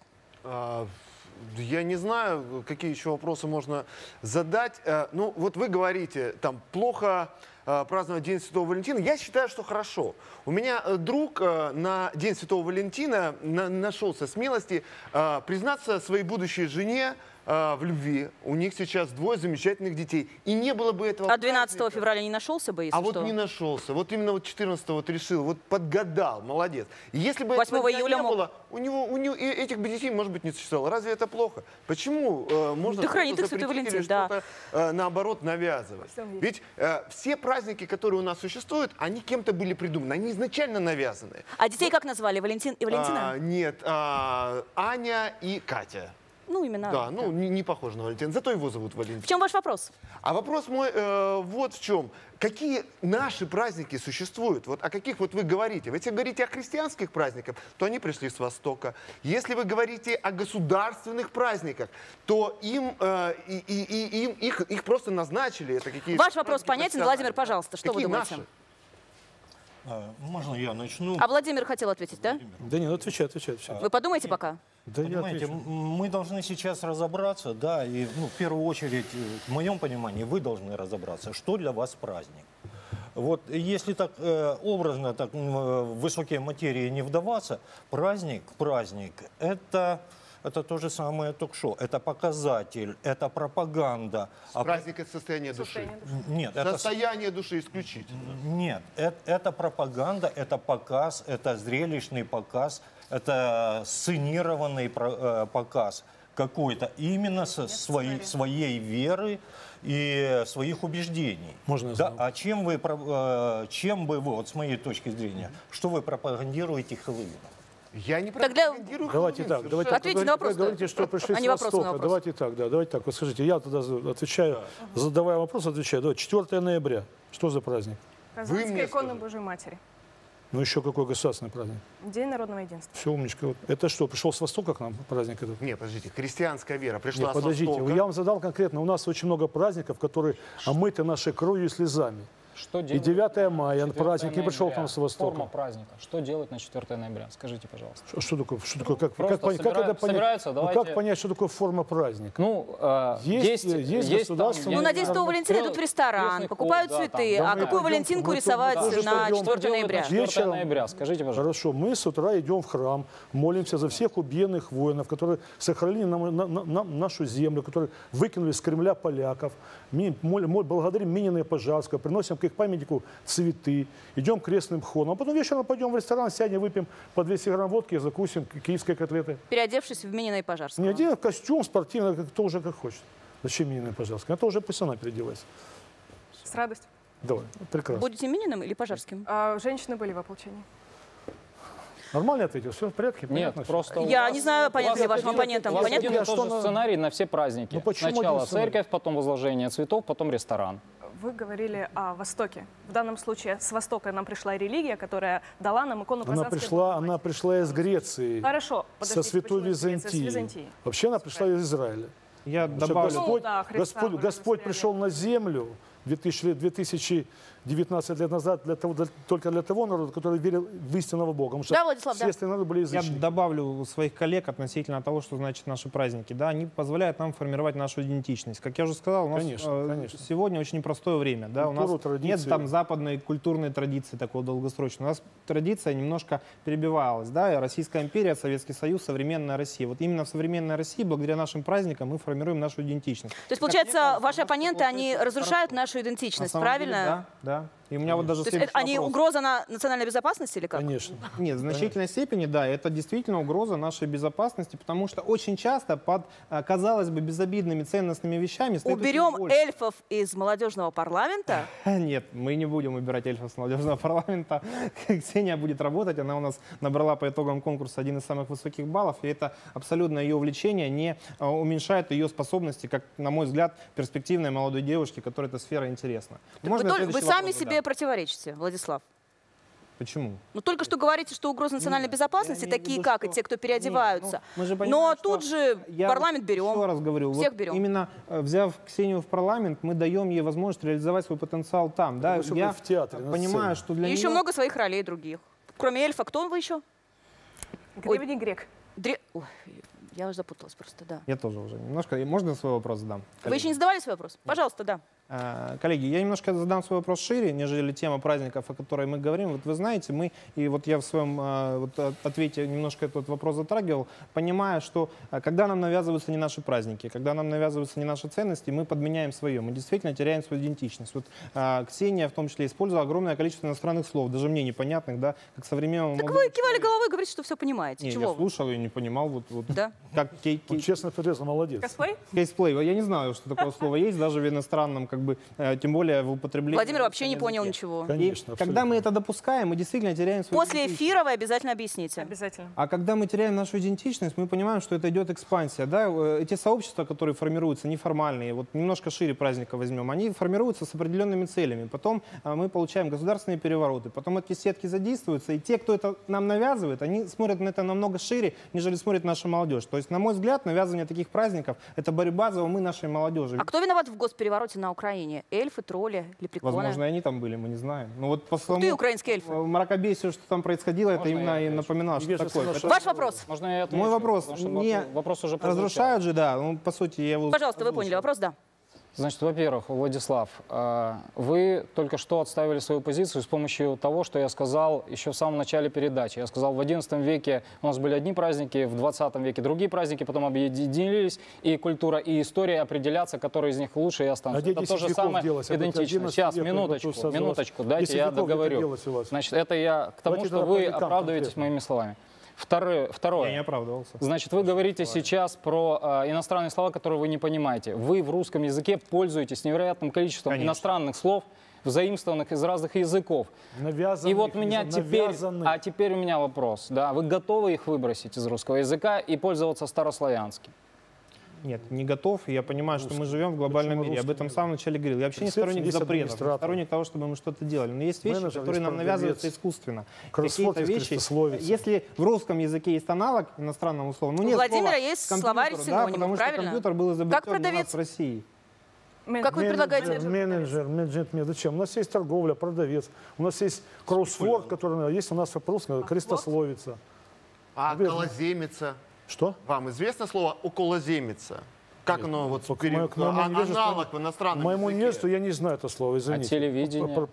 Я не знаю, какие еще вопросы можно задать. Ну, вот вы говорите, там, плохо праздновать День Святого Валентина. Я считаю, что хорошо. У меня друг на День Святого Валентина нашелся смелости признаться своей будущей жене в любви. У них сейчас 2 замечательных детей. И не было бы этого...
А 12 февраля не нашелся бы, если
что? Вот не нашелся. Вот именно вот 14 вот решил. Вот подгадал. Молодец. И если бы
8 июля
не было, у него этих бы детей, может быть, не существовало. Разве это плохо? Почему можно
да хранит их Святой Валентин, да.
Наоборот, навязывать? Ведь все праздники, которые у нас существуют, они кем-то были придуманы. Они изначально навязаны.
А детей как назвали? Валентин и Валентина?
Нет. Аня и Катя.
Ну, именно.
Да, ну, не похож на Валентина. Зато его зовут Валентин.
В чем ваш вопрос?
А вопрос мой вот в чем. Какие наши праздники существуют? Вот о каких вот вы говорите? Если вы говорите о христианских праздниках, то они пришли с Востока. Если вы говорите о государственных праздниках, то их просто назначили. Это какие
Ваш вопрос понятен, Владимир, пожалуйста, что
какие
вы думаете?
наши?
Можно я начну?
А Владимир хотел ответить, да?
Да нет, отвечай.
Вы подумайте пока.
Да я
Понимаете,
отвечу.
мы должны сейчас разобраться, да, и в первую очередь, в моем понимании, вы должны разобраться, что для вас праздник. Вот если так образно, так в высокие материи не вдаваться, праздник, это то же самое ток-шоу, это показатель, это пропаганда.
Праздник — это состояние души.
Нет,
состояние души исключительно.
Нет, это пропаганда, это показ, это зрелищный показ, это сценированный показ какой-то именно со своей веры и своих убеждений.
Можно
да, а чем бы вы, вот с моей точки зрения, что вы пропагандируете Хэллоуин?
Я не
пропагандирую.
Давайте так,
Ответьте на вопрос.
Вы говорите, что пришли с Востока. Давайте так, давайте так. Вот скажите, я тогда отвечаю, задавая вопрос, отвечаю. Давайте, 4 ноября. Что за праздник?
Казанская икона Божьей Матери.
Ну еще какой государственный праздник?
День народного единства.
Все, умничка. Вот. Это что, пришел с Востока к нам праздник этот?
Нет, подождите, христианская вера пришла
Нет, подождите,
с Востока.
я вам задал конкретно. У нас очень много праздников, которые омыты нашей кровью и слезами.
Что
и 9 мая праздник не пришел к нам с Востока.
Форма праздника. Что делать на 4 ноября? Скажите, пожалуйста.
Что такое? Как
собираются, давайте...
как понять, что такое форма праздника?
Ну,
есть государственные...
Ну, на День Святого Валентина идут в ресторан, покупают цветы. А какую Валентинку рисовать на 4 ноября?
4 ноября, скажите, пожалуйста.
Хорошо, мы с утра идем в храм, молимся за всех убиенных воинов, которые сохранили нашу землю, которые выкинули с Кремля поляков. Благодарим Минина и Пожарского, приносим к их памятнику цветы, идем крестным ходом, а потом вечером пойдем в ресторан, сядем, выпьем по 200 грамм водки и закусим киевской котлеты.
Переодевшись в Минина и Пожарского.
Не один костюм спортивный, кто уже как хочет. Зачем Минина и Пожарского? Это уже пусть она переодевается.
С радостью.
Давай, прекрасно.
Будете Мининым или Пожарским?
Женщины были в ополчении.
Нормально ответил? Все в порядке?
Нет, просто...
Я не знаю, понятно ли вашим оппонентам.
У вас
Понятно?
один и тот же сценарий на все праздники. Сначала церковь, потом возложение цветов, потом ресторан.
Вы говорили о Востоке. В данном случае с Востока нам пришла религия, которая дала нам икону Казанской.
Она пришла из Греции.
Хорошо.
Со Святой Византии. Вообще она пришла из Израиля.
Я добавлю.
Господь пришел на землю 2019 лет назад только для того народа, который верил в истинного Бога.
Да, Владислав,
все остальные народы были язычники.
Я добавлю своих коллег относительно того, что значит наши праздники. Да, они позволяют нам формировать нашу идентичность. Как я уже сказал, у нас сегодня очень непростое время. Да, у нас нет там западной культурной традиции такого долгосрочного. У нас традиция немножко перебивалась. Да? Российская империя, Советский Союз, современная Россия. Вот именно в современной России, благодаря нашим праздникам, мы формируем нашу идентичность.
То есть, получается, ваши оппоненты, они разрушают нашу идентичность, правильно?
Да. И у меня вот даже
то есть они угроза на национальной безопасности или как?
Конечно.
Нет, в значительной степени, да, это действительно угроза нашей безопасности, потому что очень часто под, казалось бы, безобидными ценностными вещами стоит
уберем эльфов из молодежного парламента?
Нет, мы не будем убирать эльфов из молодежного парламента. Ксения будет работать, она у нас набрала по итогам конкурса один из самых высоких баллов, и это абсолютно ее увлечение не уменьшает ее способности, как, на мой взгляд, перспективной молодой девушки, которой эта сфера интересна.
Вы сами себе противоречите, Владислав.
Почему?
Ну, только что говорите, что угрозы национальной безопасности, такие как и те, кто переодеваются. Но тут же парламент берем,
еще раз говорю,
всех
вот
берем.
Именно взяв Ксению в парламент, мы даем ей возможность реализовать свой потенциал там. Да? Я
в театре,
понимаю, что для
нее... еще много своих ролей других. Кроме эльфа, кто вы еще?
Древний грек.
Ой, я уже запуталась просто, да.
Я тоже уже немножко. Можно свой вопрос задам?
Вы еще не задавали свой вопрос? Пожалуйста, да.
Коллеги, я немножко задам свой вопрос шире, нежели тема праздников, о которой мы говорим. Вот вы знаете, и вот я в своем ответе немножко этот вопрос затрагивал, понимая, что когда нам навязываются не наши праздники, когда нам навязываются не наши ценности, мы подменяем свое, мы действительно теряем свою идентичность. Вот Ксения в том числе использовала огромное количество иностранных слов, даже мне непонятных, да, как современному...
Так вы кивали головой, говорите, что все понимаете.
Не,
чего
я слушал и не понимал. Вот,
да?
Как
честно, молодец.
Косплей?
Кейсплей. Я не знаю, что такое слово есть, даже в иностранном как бы, тем более в употреблении.
Владимир вообще не понял ничего.
Конечно,
и когда мы это допускаем, мы действительно теряем свою
После эфира вы обязательно объясните.
Обязательно.
А когда мы теряем нашу идентичность, мы понимаем, что это идет экспансия. Да? Эти сообщества, которые формируются, неформальные, вот немножко шире праздника возьмем, они формируются с определенными целями. Потом мы получаем государственные перевороты, потом эти сетки задействуются, и те, кто это нам навязывает, они смотрят на это намного шире, нежели смотрит наша молодежь. То есть, на мой взгляд, навязывание таких праздников — это борьба за умы нашей молодежи.
А кто виноват в госперевороте на Украине? Эльфы, тролли, лепреконы?
Возможно, и они там были, мы не знаем. Но вот по
Ты украинские эльфы.
мракобесию, что там происходило, это именно и напоминало, что такое.
Ваш вопрос.
Можно я отвечу?
Мой вопрос. Не
вопрос уже
разрушают же, да. Ну, по сути, я его...
Пожалуйста, вы поняли вопрос, да?
Значит, во-первых, Владислав, вы только что отставили свою позицию с помощью того, что я сказал еще в самом начале передачи. Я сказал, в XI веке у нас были одни праздники, в XX веке другие праздники, потом объединились, и культура, и история определятся, которые из них лучше и останутся. Это то же самое идентично. Сейчас, минуточку, дайте я договорю. Значит, это я к тому, что вы оправдываетесь моими словами. Второе.
Я не оправдывался.
Значит, вы говорите сейчас про иностранные слова, которые вы не понимаете. Вы в русском языке пользуетесь невероятным количеством иностранных слов, взаимствованных из разных языков.
Навязанных,
и вот меня теперь у меня вопрос. Да, вы готовы их выбросить из русского языка и пользоваться старославянским?
Нет, не готов. Я понимаю, что мы живем в глобальном мире. Я об этом в самом начале говорил. Я вообще не сторонник запретов, я сторонник того, чтобы мы что-то делали. Но есть вещи, которые нам навязываются искусственно. Какие-то вещи, если в русском языке есть аналог иностранному слову, ну нет
у Владимира
слова
есть словарь синонимов,
потому
правильно?
Что компьютер был изобретен у нас в России.
Как вы предлагаете?
Менеджер. Зачем? У нас есть торговля, продавец. У нас есть кроссворд, который есть у нас по-русски крестословица.
А околоземица?
Что?
Вам известно слово околоземица? Как оно вот аналог в иностранном
моему невежеству я не знаю это слово, извините.
А телевидение?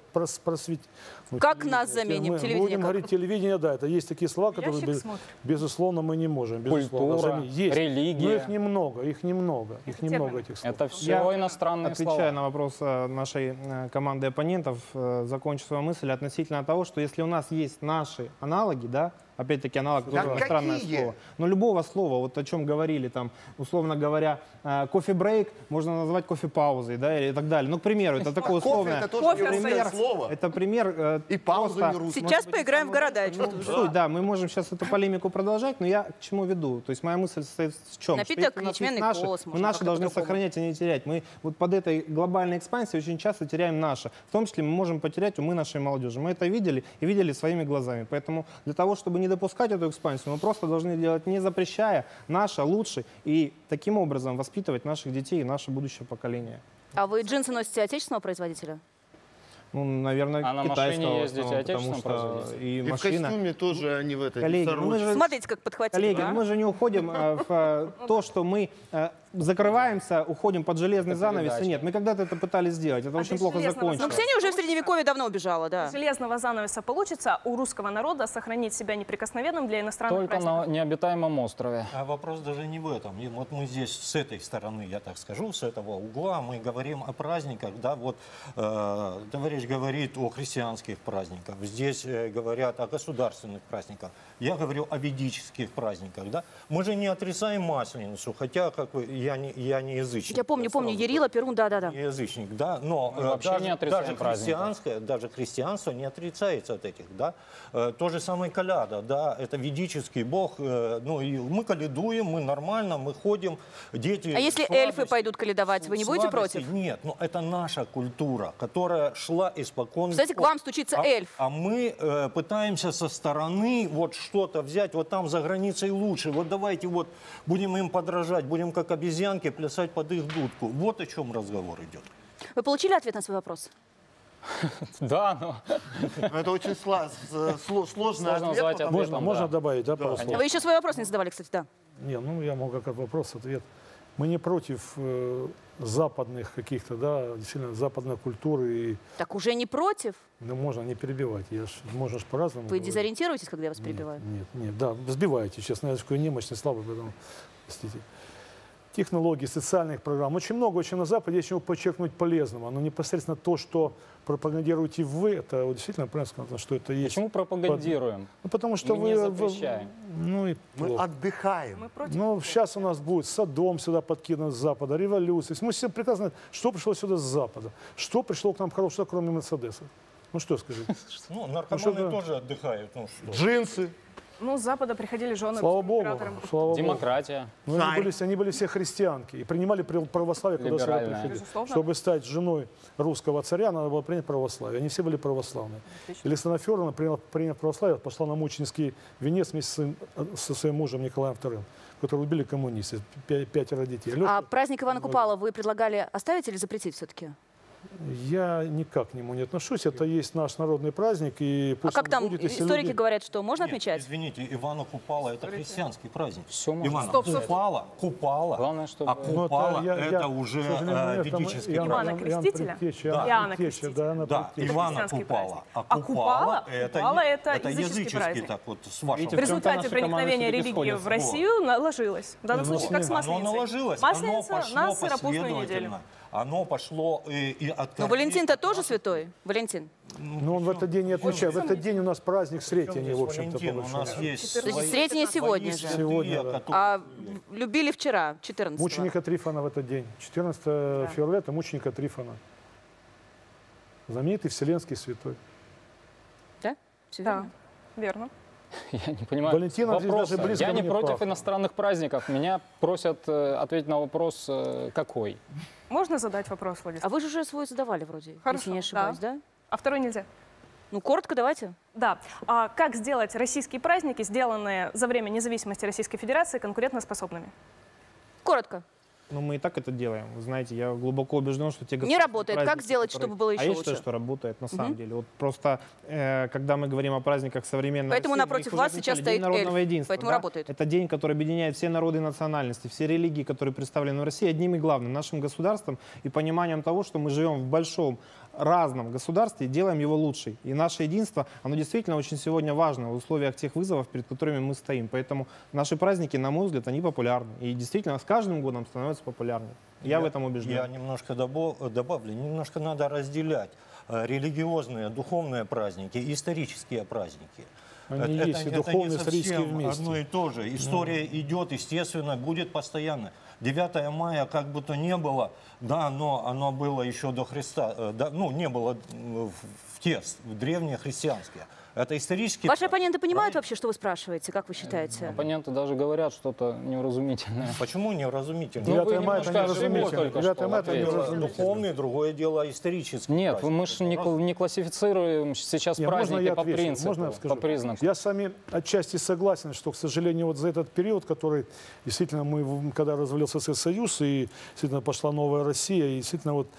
Как нас заменим?
Мы будем говорить телевидение, да, это есть такие слова, которые, безусловно, мы не можем.
Культура, религия.
Но их немного этих слов.
Это все иностранные слова.
Отвечая на вопрос нашей команды оппонентов, закончу свою мысль относительно того, что если у нас есть наши аналоги, да, опять-таки аналог тоже иностранное слово. Но любого слова, вот о чем говорили, там, условно говоря, кофе-брейк можно назвать кофе-паузой, да, и так далее. Ну, к примеру, это такое условное.
Это тоже пример слово.
Это пример.
И пауза не русская.
Сейчас поиграем в города.
Да, мы можем сейчас эту полемику продолжать, но я к чему веду? То есть моя мысль состоит в чем?
Напиток ячменный колос.
Мы наши должны сохранять, а не терять. Мы вот под этой глобальной экспансией очень часто теряем наше. В том числе мы можем потерять умы нашей молодежи. Мы это видели и видели своими глазами. Поэтому для того, чтобы не допускать эту экспансию, мы просто должны делать, не запрещая, наше лучше, и таким образом воспитывать наших детей и наше будущее поколение.
А вы джинсы носите отечественного производителя?
Ну, наверное,
а на машине ездите отечественного производителя?
И в костюме тоже они в этой.
Коллеги,
смотрите, как подхватили.
Коллеги, мы же не уходим в то, что мы закрываемся, уходим под железный занавес. Нет, мы когда-то это пытались сделать. Это очень плохо закончилось.
Но Ксения уже в Средневековье давно убежала, да.
Железного занавеса получится у русского народа сохранить себя неприкосновенным для иностранных
только
праздников?
на необитаемом острове.
А вопрос даже не в этом. И вот мы здесь с этой стороны, я так скажу, с этого угла мы говорим о праздниках, да, вот товарищ говорит о христианских праздниках, здесь говорят о государственных праздниках. Я говорю о ведических праздниках, да. Мы же не отрицаем Масленицу, хотя как бы я не язычник.
Я помню, Ярила, Перун, да.
Не язычник, да, но даже христианство не отрицается от этих, да. То же самое коляда, да, это ведический бог, ну и мы колядуем, мы нормально, мы ходим, дети.
А если эльфы пойдут колядовать, вы не будете против?
Нет, но это наша культура, которая шла испокон.
Кстати, к вам стучится эльф.
А мы пытаемся со стороны вот что-то взять, вот там за границей лучше, вот давайте вот будем им подражать, будем как обезьянки плясать под их дудку. Вот о чем разговор идет.
Вы получили ответ на свой вопрос?
Да, но...
Это очень сложно
назвать ответом.
Можно добавить, да, пару слов?
Вы еще свой вопрос не задавали, кстати, да.
Не, ну я могу как вопрос-ответ. Мы не против западных каких-то, да, действительно, западной культуры. И...
Так уже не против?
Ну, можно не перебивать, можно ж по-разному.
Вы дезориентируетесь, когда я вас перебиваю?
Нет, да, сбиваете, честно, я такой немощный, слабый, поэтому, простите. технологий, социальных программ. Очень много, очень на Западе есть чего подчеркнуть полезного. Но непосредственно то, что пропагандируете вы, это вот действительно правильно сказано, что это есть.
Почему пропагандируем?
Ну, потому что
мы не запрещаем.
Ну, и
мы отдыхаем.
Ну, сейчас у нас будет Содом сюда подкинут с Запада, революция. Мы все прекрасно знаем, что пришло сюда с Запада. Что пришло к нам хорошего, кроме Мерседеса. Ну, что скажите?
Ну, наркоманы тоже отдыхают. Ну, что?
Джинсы.
Ну, с Запада приходили жены.
Слава Богу. Слава
Демократия.
Богу. Ну, они были все христианки и принимали православие, когда сюда приходили. Чтобы стать женой русского царя, надо было принять православие. Они все были православные. Александра Федоровна, приняв православие, пошла на мученический венец вместе со своим мужем Николаем II, который убили коммунисты, 5 детей.
А праздник Ивана Купала вы предлагали оставить или запретить все-таки?
Я никак к нему не отношусь. Это есть наш народный праздник. И
а как там будет, историки люди... говорят, что можно отмечать?
Извините, Ивана Купала — это христианский праздник.
Все можно.
Ивана Купала.
Главное, чтобы...
А Купала это уже ведический праздник.
Ивана Крестителя?
Иоанна
Крестителя.
Да, Ивана Купала. А Купала это языческий, так вот, с вашим.
В результате проникновения религии в Россию наложилось. В данном случае как с Масленицей.
Оно наложилось.
Масленица на сыропустную неделю.
Оно пошло и от...
Но Валентин-то тоже святой? Валентин?
Ну, он в этот день не отмечает. В этот день у нас праздник Сретения, в общем-то.
У нас есть...
Сретение сегодня же.
Сегодня, да.
А любили вчера, 14-го.
Мученика Трифона в этот день. 14 февраля — это мученика Трифона. Знаменитый вселенский святой.
Да?
Да, верно.
Я не понимаю вопроса. Я не против иностранных праздников. Меня просят ответить на вопрос, какой.
Можно задать вопрос, Владислав?
А вы же уже свой задавали вроде,
хорошо,
если не ошибаюсь, да?
А второй нельзя?
Ну, коротко давайте.
Да. А как сделать российские праздники, сделанные за время независимости Российской Федерации, конкурентоспособными?
Коротко.
Ну, мы и так это делаем. Вы знаете, я глубоко убежден, что те
не работает. Как сделать, чтобы было еще
лучше?
Я
считаю, что работает на самом деле. Вот просто, когда мы говорим о праздниках современной
Поэтому
России,
напротив вас сейчас стоит
народного единства.
Поэтому работает.
Это день, который объединяет все народы и национальности, все религии, которые представлены в России, одним и главным нашим государством и пониманием того, что мы живем в большом разном государстве и делаем его лучше. И наше единство, оно действительно очень сегодня важно в условиях тех вызовов, перед которыми мы стоим. Поэтому наши праздники, на мой взгляд, они популярны. И действительно с каждым годом становятся популярнее. Я в этом убежден.
Я немножко добавлю. Немножко надо разделять религиозные, духовные праздники и исторические праздники.
Они есть, и духовные, и исторические вместе.
Одно и то же. История идет, естественно, будет постоянно. 9 мая, как бы то ни было, да, но оно было еще до Христа, да, ну, не было в древние христианские. Это исторически...
Ваши оппоненты понимают вообще, что вы спрашиваете, как вы считаете?
Оппоненты даже говорят что-то невразумительное.
Почему невразумительное?
9 мая это невразумительное. 9 мая это невразумительное.
Духовное, другое дело историческое.
Нет, мы же не классифицируем сейчас праздники по принципу,
можно я скажу?
по признаку.
Я с вами отчасти согласен, что, к сожалению, вот за этот период, который действительно мы, когда развалился Советский Союз, и действительно пошла новая Россия, и действительно вот...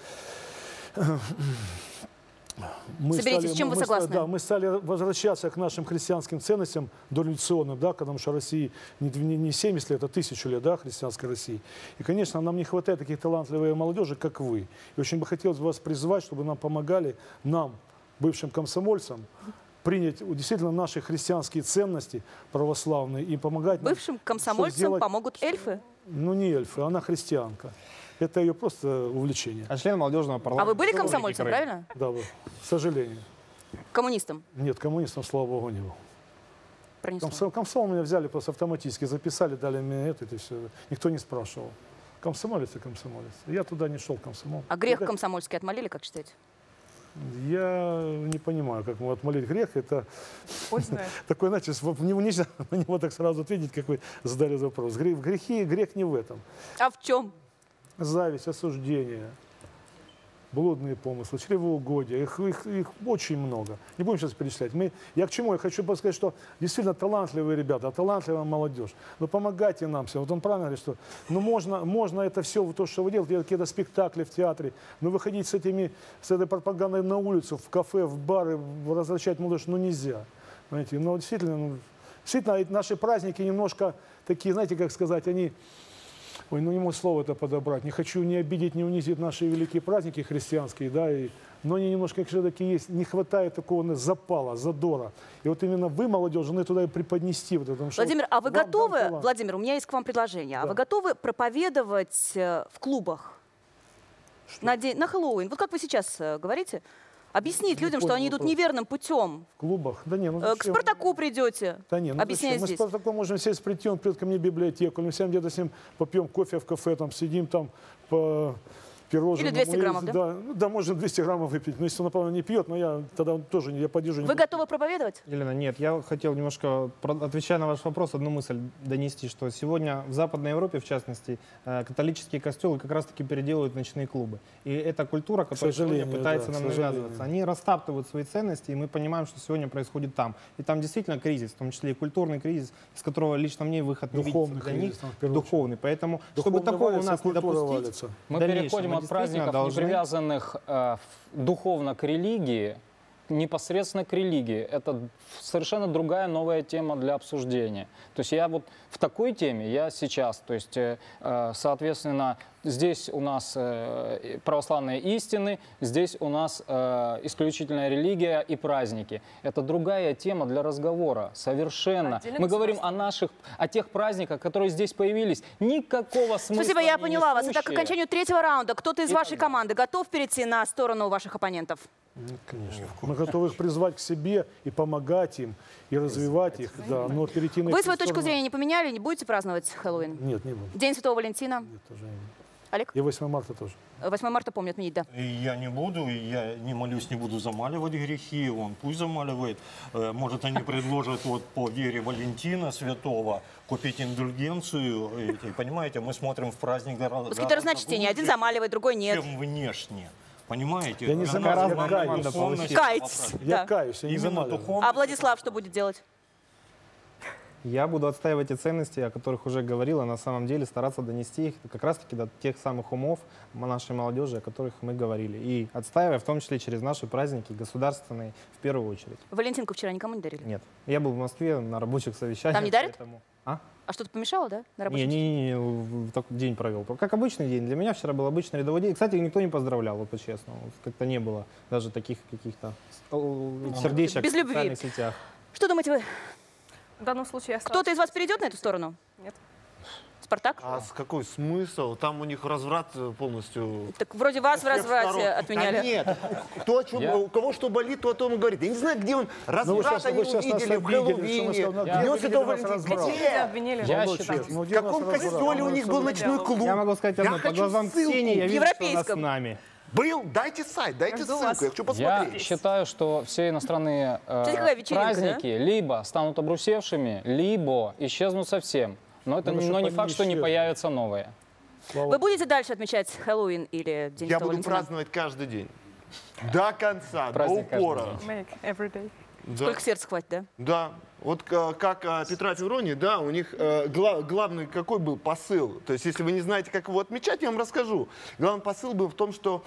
Соберитесь, с чем вы согласны?
Да, мы стали возвращаться к нашим христианским ценностям дореволюционным, да, потому что России не 70 лет, а 1000 лет, да, христианской России. И, конечно, нам не хватает таких талантливой молодежи, как вы. И очень бы хотелось вас призвать, чтобы нам помогали, нам, бывшим комсомольцам, принять действительно наши христианские ценности православные и помогать нам.
Бывшим комсомольцам помогут эльфы?
Ну, не эльфы, она христианка. Это ее просто увлечение.
А член молодежного парламента.
А вы были комсомольцем, правильно?
Да, к сожалению.
Коммунистом?
Нет, коммунистом, слава богу, не был.
Пронесло.
Комсомол меня взяли просто автоматически, записали, дали мне это, и все. Никто не спрашивал. Комсомолец и комсомолец. Я туда не шел, комсомол.
А грех комсомольский отмолили, как считаете?
Я не понимаю, как мы отмолить грех. Это такой, знаете, нельзя на него так сразу ответить, как вы задали вопрос. Грех не в этом.
А в чем?
Зависть, осуждение, блудные помыслы, чревоугодие. Их очень много. Не будем сейчас перечислять. Я к чему? Я хочу сказать, что действительно талантливые ребята, талантливая молодежь. Но помогайте нам всем. Вот он правильно говорит, что можно это все, то, что вы делаете, какие-то спектакли в театре, но выходить с этой пропагандой на улицу, в кафе, в бары, возвращать молодежь, нельзя. Знаете, но действительно наши праздники немножко такие, знаете, как сказать, они... Ой, ну не могу слово это подобрать. Не хочу не обидеть, не унизить наши великие праздники христианские, да, но они немножко все-таки есть, не хватает такого запала, задора. И вот именно вы, молодежь, должны туда и преподнести. Вот это,
Владимир, а вы готовы, Владимир, у меня есть к вам предложение, а вы готовы проповедовать в клубах на Хэллоуин? Вот как вы сейчас говорите? Объяснить людям, что они идут неверным путем.
В клубах? Да не, ну
к Спартаку придете.
Да не, ну
объясняйте
мы
здесь.
с Спартаком можем сесть прийти, он придет ко мне в библиотеку, или мы сядем где-то с ним, попьем кофе в кафе, там сидим там по пирожному.
Или 200 граммов, да?
Да, можно 200 граммов выпить. Но если он, например, не пьет, но я тогда тоже я поддержу.
Вы готовы проповедовать?
Елена, нет, я хотел немножко, отвечая на ваш вопрос, одну мысль донести, что сегодня в Западной Европе, в частности, католические костелы как раз-таки переделывают ночные клубы. И эта культура, которая сегодня пытается нам навязываться, они растаптывают свои ценности, и мы понимаем, что сегодня происходит там. И там действительно кризис, в том числе и культурный кризис, из которого лично мне выход не видится для них, духовный. Поэтому, чтобы такого у нас не допустить,
мы переходим от праздников, не привязанных духовно к религии, непосредственно к религии. Это совершенно другая новая тема для обсуждения. То есть я вот в такой теме, я сейчас, то есть, соответственно, здесь у нас православные истины, здесь у нас исключительная религия и праздники. Это другая тема для разговора, совершенно. Мы говорим о тех праздниках, которые здесь появились. Никакого смысла.
Спасибо, я поняла вас. Итак, к окончанию третьего раунда кто-то из вашей команды готов перейти на сторону ваших оппонентов?
Нет, конечно. Мы готовы их призвать к себе и помогать им, и развивать их. Да, но перейти на
Вы свою точку зрения не поменяли? Не будете праздновать Хэллоуин?
Нет, не буду.
День Святого Валентина?
Нет, тоже не буду.
Олег?
И 8 марта тоже.
8 марта помню отменить, да.
И я не буду, и я не молюсь, не буду замаливать грехи, он пусть замаливает. Может, они предложат вот по вере Валентина Святого купить индульгенцию. И, понимаете, мы смотрим в праздник гораздо
какие-то разночтения. Один замаливает, другой нет.
Чем внешне. Понимаете?
Я не замаливаю.
Кайтесь.
Я каюсь, я не замаливаю.
А Владислав что будет делать?
Я буду отстаивать те ценности, о которых уже говорил, а на самом деле стараться донести их как раз-таки до тех самых умов нашей молодежи, о которых мы говорили. И отстаивая в том числе через наши праздники государственные в первую очередь.
Валентинку вчера никому не дарили?
Нет. Я был в Москве на рабочих совещаниях.
Там не дарят?
Поэтому...
А что-то помешало, да? На рабочем?
Не, такой день провел. Как обычный день. Для меня вчера был обычный рядовой день. Кстати, никто не поздравлял, вот по-честному. Как-то не было даже таких каких-то сердечек
без любви.
в социальных сетях.
Что думаете вы?
В данном случае
кто-то из вас перейдет на эту сторону?
Нет.
Спартак?
А какой смысл? Там у них разврат полностью.
Так вроде вас в разврате отменяли.
Да нет. У кого что болит, то о том и говорит. Я не знаю, где он разврат они увидели в Хэллоуине. Днем Святого Валентина. В каком костеле у них был ночной клуб?
Я могу сказать одно. По глазам Ксении я вижу, что она с нами.
Был? Дайте сайт, дайте ссылку, я хочу посмотреть.
Я считаю, что все иностранные праздники либо станут обрусевшими, либо исчезнут совсем. Но это не факт, что не появятся новые.
Вы будете дальше отмечать Хэллоуин или День
Я
Святого
буду
Валентина?
праздновать каждый день. До конца, до упора.
Сколько сердца хватит, да?
Да. Вот как Петра Февронии, да, у них главный какой был посыл. То есть, если вы не знаете, как его отмечать, я вам расскажу. Главный посыл был в том, что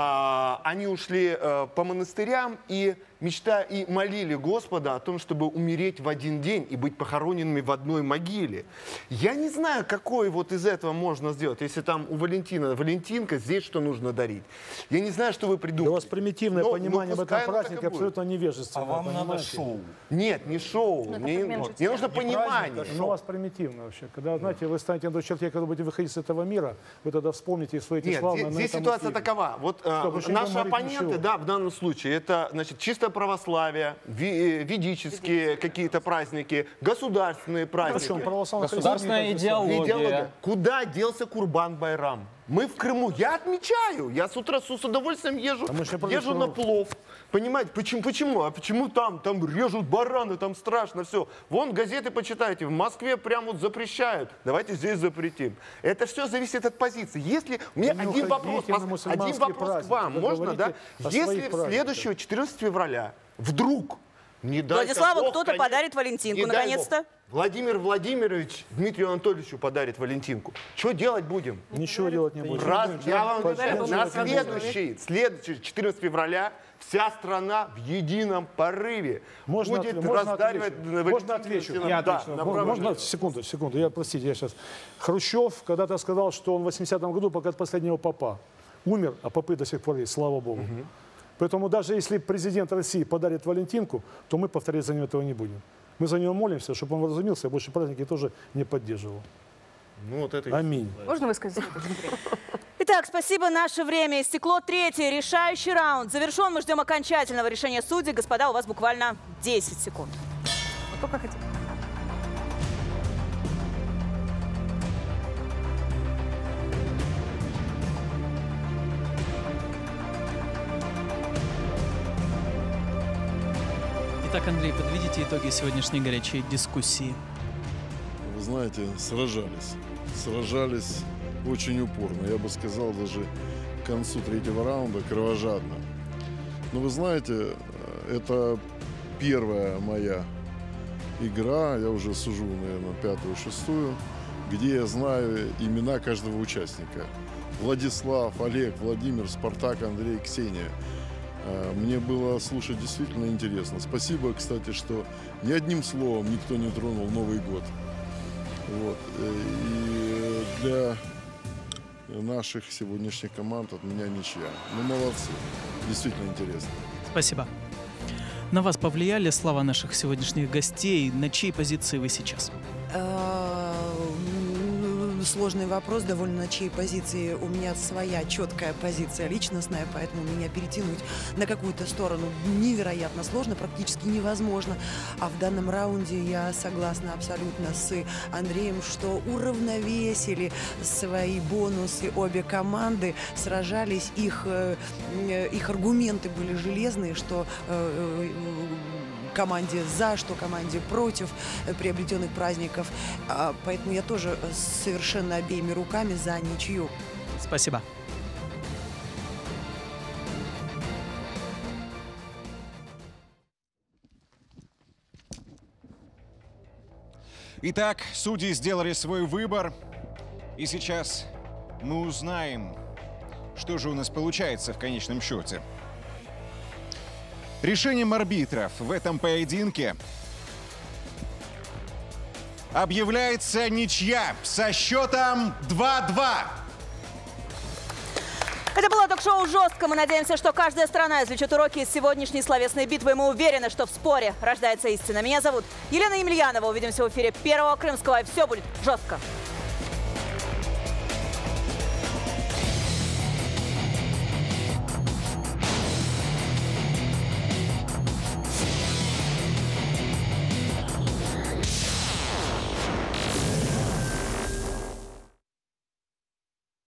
они ушли по монастырям и молили Господа о том, чтобы умереть в один день и быть похороненными в одной могиле. Я не знаю, какой вот из этого можно сделать. Если там у Валентина Валентинка, здесь что нужно дарить. Я не знаю, что вы придумали.
У вас примитивное понимание об этом празднике абсолютно невежественное.
А вам надо шоу.
Нет, не шоу. Мне нужно понимание.
Ну, у вас примитивно вообще. Когда, знаете, вы станете на человека, когда будете выходить с этого мира, вы тогда вспомните свои эти славные...
Нет, здесь ситуация такова. Вот наши оппоненты, да, в данном случае, это, значит, чисто православие, ведические какие-то праздники, государственные праздники.
Государственная идеология.
Куда делся Курбан-Байрам? Мы в Крыму. Я отмечаю. Я с утра с удовольствием езжу на плов. Понимаете, почему? А почему там режут бараны, там страшно все. Вон газеты почитайте. В Москве прям вот запрещают. Давайте здесь запретим. Это все зависит от позиции. Если у меня один вопрос к вам, можно, да? Если следующего 14 февраля вдруг Не дай
Владиславу
бог,
кто-то
конечно.
подарит Валентинку,
Не дай
наконец-то.
бог. Владимир Владимирович Дмитрию Анатольевичу подарит Валентинку. Что делать будем?
Ничего делать не будем.
Я вам говорю, на следующий 14 февраля вся страна в едином порыве будет раздаривать
Можно отвечу?
Я отвечу.
Можно? Секунду. Простите, я сейчас. Хрущев когда-то сказал, что он в 80-м году пока от последнего попа умер, а попы до сих пор есть, слава богу. Поэтому даже если президент России подарит Валентинку, то мы повторять за него этого не будем. Мы за него молимся, чтобы он вразумился, и больше праздники тоже не поддерживал.
Ну, вот это
Аминь. Можно высказать? Итак, спасибо. Наше время истекло. Третий решающий раунд завершен. Мы ждем окончательного решения судей. Господа, у вас буквально 10 секунд.
Вот только хотите.
Итак, Андрей, подведите итоги сегодняшней горячей дискуссии.
Вы знаете, сражались очень упорно. Я бы сказал, даже к концу третьего раунда кровожадно. Но вы знаете, это первая моя игра, я уже сужу, наверное, 5-ю, 6-ю, где я знаю имена каждого участника. Владислав, Олег, Владимир, Спартак, Андрей, Ксения. Мне было слушать действительно интересно. Спасибо, кстати, что ни одним словом никто не тронул Новый год. Вот. И для наших сегодняшних команд от меня ничья. Ну, молодцы. Действительно интересно.
Спасибо. На вас повлияли слова наших сегодняшних гостей? На чьей позиции вы сейчас?
Сложный вопрос, довольно на чьей позиции. У меня своя четкая позиция личностная, поэтому меня перетянуть на какую-то сторону невероятно сложно, практически невозможно. А в данном раунде я согласна абсолютно с Андреем, что уравновесили свои бонусы обе команды, сражались, их аргументы были железные, что команде за, что команде против приобретенных праздников. Поэтому я тоже совершенно обеими руками за ничью.
Спасибо.
Итак, судьи сделали свой выбор. И сейчас мы узнаем, что же у нас получается в конечном счете. Решением арбитров в этом поединке объявляется ничья со счетом 2-2.
Это было ток-шоу «Жестко». Мы надеемся, что каждая страна извлечет уроки из сегодняшней словесной битвы. И мы уверены, что в споре рождается истина. Меня зовут Елена Емельянова. Увидимся в эфире Первого Крымского. И все будет жестко.